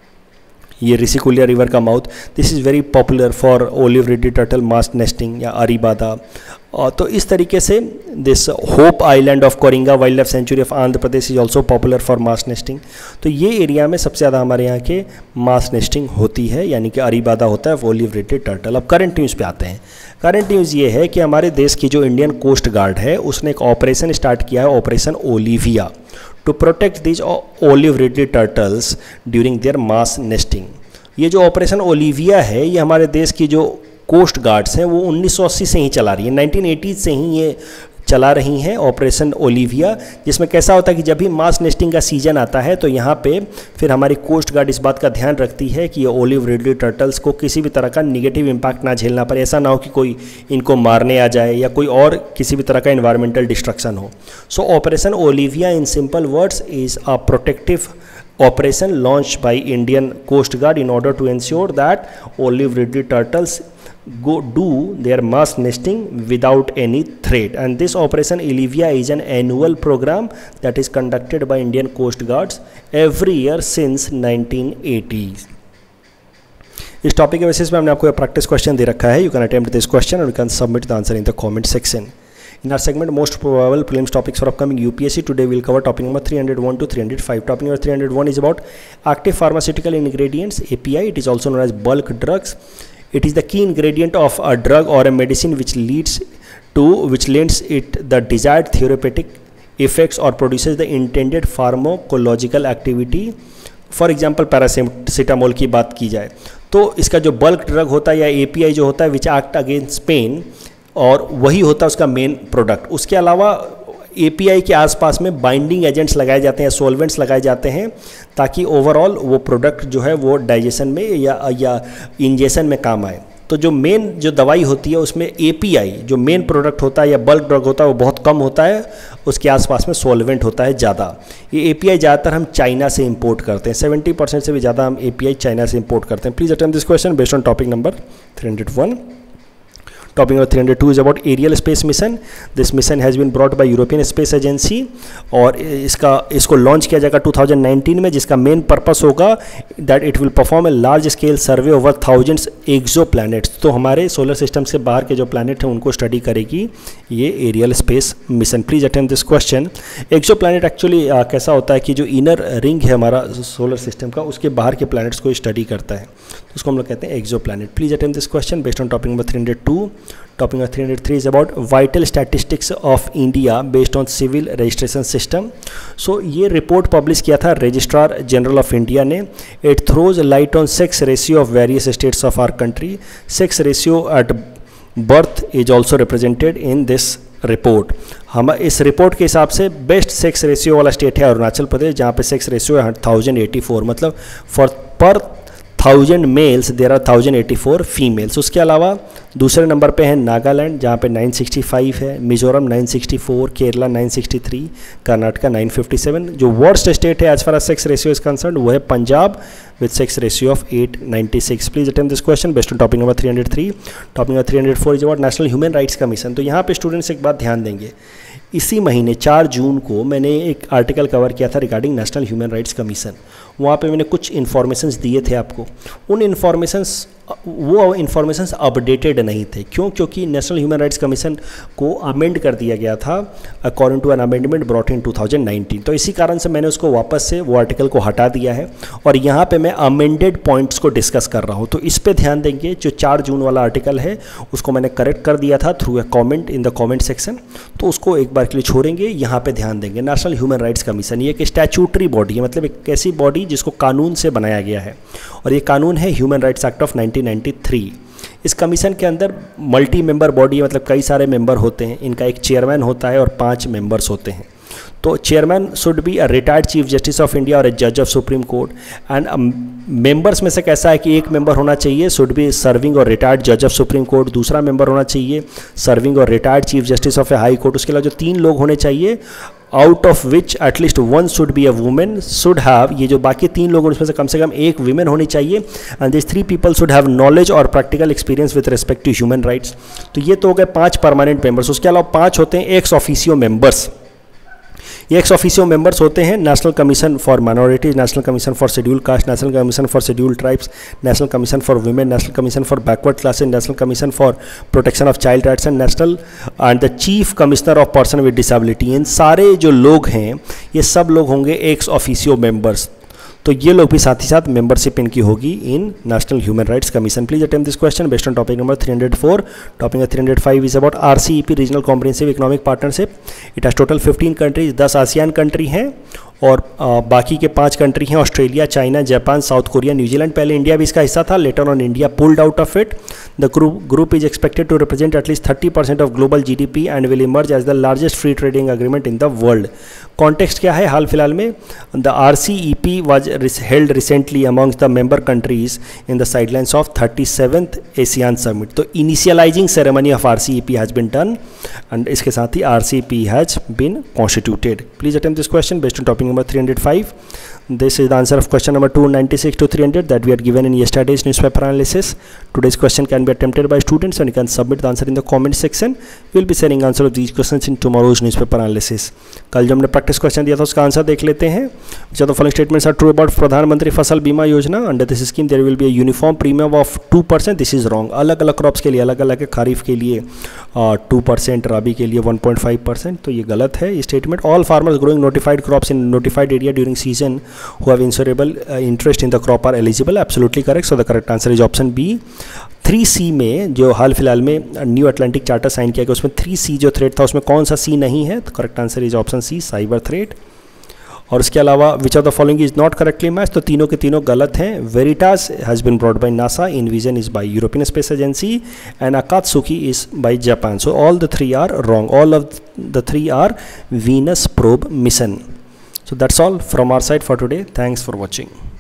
ये ऋषिकुल्या रिवर का mouth, this is very popular for olive ridley turtle mass nesting या आरीबादा। तो इस तरीके से this hope island of Coringa wildlife sanctuary of Andhra Pradesh is also popular for mass nesting. तो ये एरिया में सबसे ज़्यादा हमारे यहाँ के मास नेस्टिंग होती है, यानी कि आरीबादा होता है ओलिव रिडली टर्टल। अब करंट न्यूज़ पे आते हैं। करंट न्यूज़ ये है कि हमारे देश की जो इंडियन कोस्ट गार्ड है, उसने एक ऑपरेशन स्टार्ट किया है, operation Olivia, to protect this olive ridley turtles during their mass nesting. ये जो ऑपरेशन ओलिविया है, ये हमारे देश की जो कोस्ट गार्ड्स हैं वो 1980 से ही चला रही है, 1980 से ही ये चला रही हैं ऑपरेशन ओलिविया। जिसमें कैसा होता है कि जब भी मास नेस्टिंग का सीजन आता है तो यहाँ पे फिर हमारी कोस्ट गार्ड इस बात का ध्यान रखती है कि ये ओलिव रिडली टर्टल्स को किसी भी तरह का निगेटिव इम्पैक्ट ना झेलना पड़े। ऐसा ना हो कि कोई इनको मारने आ जाए या कोई और किसी भी तरह का इन्वायरमेंटल डिस्ट्रक्शन हो। So operation Olivia in simple words is a protective operation launched by Indian Coast Guard in order to ensure that olive ridley turtles do their mass nesting without any threat. And this operation Olivia is an annual program that is conducted by Indian Coast Guards every year since 1980s. इस topic के basis पे हमने आपको practice question दे रखा है। You can attempt this question और you can submit the answer in the comment section. In our segment, most probable prelims topics for upcoming UPSC, today we will cover topic number 301 to 305. Topic number 301 is about active pharmaceutical ingredients, API. It is also known as bulk drugs. It is the key ingredient of a drug or a medicine which lends it the desired therapeutic effects or produces the intended pharmacological activity. For example paracetamol की बात की जाए तो इसका जो bulk drug होता है या API जो होता है विच एक्ट अगेंस्ट पेन, और वही होता है उसका मेन प्रोडक्ट। उसके अलावा API के आसपास में बाइंडिंग एजेंट्स लगाए जाते हैं, सोलवेंट्स लगाए जाते हैं, ताकि ओवरऑल वो प्रोडक्ट जो है वो डाइजेशन में या इंजेशन में काम आए। तो जो मेन जो दवाई होती है उसमें API जो मेन प्रोडक्ट होता है या बल्क ड्रग होता है वो बहुत कम होता है, उसके आसपास में सोलवेंट होता है ज़्यादा। ये API ज़्यादातर हम चाइना से इंपोर्ट करते हैं, 70% से भी ज़्यादा हम API चाइना से इंपोर्ट करते हैं। Please attempt this question based on topic number 301. Topic number 302 is about aerial space mission. This mission has been brought by European Space Agency और इसको लॉन्च किया जाएगा 2019 में, जिसका मेन पर्पस होगा that it will perform a large scale survey over thousands exoplanets. तो हमारे solar system से बाहर के जो प्लैनेट हैं उनको स्टडी करेगी ये Ariel space mission. Please attempt this question. Exoplanet actually कैसा होता है कि जो इनर रिंग है हमारा सोलर सिस्टम का, उसके बाहर के प्लैनेट्स को स्टडी करता है, तो उसको हम लोग कहते हैं exoplanet. Please attempt this question based on topic number 302। Topic number 303 is about vital statistics of India based on civil registration system. So ये रिपोर्ट पब्लिश किया था रजिस्ट्रार जनरल ऑफ इंडिया ने। It throws light on sex ratio of various states of our country. Sex ratio at birth is also represented in this report. हम इस report के हिसाब से best sex ratio वाला state है अरुणाचल प्रदेश, जहाँ पे सेक्स रेशियो है 1084, मतलब फॉर पर 1000 मेल्स देर आर 1084 फीमेल्स। उसके अलावा दूसरे नंबर पे है नागालैंड, जहाँ पे 965 है, मिजोरम 964, केरला 963, कर्नाटका 957। जो वर्स्ट स्टेट है as far as sex ratio is concern वो है Punjab with sex ratio of 896। Please attempt this question based on topic number 303। Topic number 304 is about national human rights commission. तो यहाँ पे स्टूडेंट्स एक बात ध्यान देंगे, इसी महीने 4 जून को मैंने एक आर्टिकल कवर किया था regarding national human rights commission. वहाँ पे मैंने कुछ इन्फॉर्मेशंस दिए थे आपको। उन इन्फॉर्मेशंस अपडेटेड नहीं थे। क्यों? क्योंकि नेशनल ह्यूमन राइट्स कमीशन को अमेंड कर दिया गया था according to an amendment brought in 2019। तो इसी कारण से मैंने उसको वापस से वो आर्टिकल को हटा दिया है और यहाँ पे मैं अमेंडेड पॉइंट्स को डिस्कस कर रहा हूँ। तो इस पे ध्यान देंगे, जो 4 जून वाला आर्टिकल है उसको मैंने करेक्ट कर दिया था through a comment in the comment section, तो उसको एक बार के लिए छोड़ेंगे। यहाँ पे ध्यान देंगे, नेशनल ह्यूमन राइट्स कमीशन ये एक स्टैच्यूटरी बॉडी है, मतलब एक ऐसी बॉडी जिसको कानून से बनाया गया है, और ये कानून है ह्यूमन राइट्स एक्ट ऑफ 1993। इस कमीशन के अंदर मल्टी मेंबर बॉडी है, मतलब कई सारे मेंबर होते हैं। इनका एक चेयरमैन होता है और 5 मेंबर्स होते हैं। तो chairman should be a retired chief justice of India और ए जज of supreme court. And members में से कैसा है कि एक मेंबर होना चाहिए शुड बी सर्विंग और रिटायर्ड जज ऑफ सुप्रीम कोर्ट, दूसरा मेंबर होना चाहिए सर्विंग और retired chief justice of a high court. उसके अलावा जो 3 लोग होने चाहिए out of which at least 1 should be a women should have, ये जो बाकी 3 लोग उसमें से कम 1 वीमेन होनी चाहिए। And this 3 people should have knowledge और practical experience with respect to human rights. तो ये तो हो गए 5 परमानेंट मेंबर्स। उसके अलावा 5 होते हैं एक्स ऑफिशियो मेंबर्स। ये एक्स ऑफिशियो मेंबर्स होते हैं national commission for minorities, national commission for schedule caste, national commission for schedule tribes, national commission for women, national commission for backward classes, national commission for protection of child rights and national and the chief commissioner of person with disability. इन सारे जो लोग हैं ये सब लोग होंगे x officio members. तो ये लोग भी साथ ही साथ मेंबरशिप इनकी होगी in national human rights commission. Please attempt this question based on topic number 304। Topic number 305 is about RCEP regional comprehensive economic partnership. It has total 15 countries, 10 ASEAN country हैं और बाकी के 5 कंट्री हैं Australia, China, Japan, South Korea, New Zealand. पहले India भी इसका हिस्सा था, later on India pulled out of it. The group is expected to represent at least 30% of global GDP and will emerge as the largest free trading agreement in the world. Context क्या है हाल फिलहाल में? The RCEP was held recently amongst the member countries in the sidelines of 37th ASEAN summit. तो initialising ceremony of RCEP has been done and इसके साथ ही RCEP has been constituted. Please attempt this question based on topic number 305. This is the answer of question number 296 to 300 that we had given in yesterday's newspaper analysis. Today's question can be attempted by students and you can submit the answer in the comment section. We will be sharing answer of these questions in tomorrow's newspaper analysis. कल जो हमने practice question दिया था उसका answer देख लेते हैं। Which of the following statements are true about प्रधानमंत्री फसल बीमा योजना? Under this scheme there will be a uniform premium of 2%. This is wrong. अलग अलग क्रॉप्स के लिए अलग अलग है, खरीफ के लिए 2%, रबी के लिए 1.5%। तो ये गलत है ये statement. All farmers growing notified crops in notified area during season who have insurable interest in the crop are eligible. Absolutely correct. So the correct answer is option B. 3C में जो हाल फिलहाल में न्यू अटलांटिक चार्टर साइन किया गया उसमें 3C जो threat था उसमें कौन सा C नहीं है? तो correct answer is option C, cyber threat. और उसके अलावा which of the following is not correctly match? तो तीनों के तीनों गलत हैं। Veritas has been brought by NASA, EnVision is by European space agency and Akatsuki is by Japan. So all the 3 are wrong. All of the 3 are Venus probe mission. So that's all from our side for today. Thanks for watching.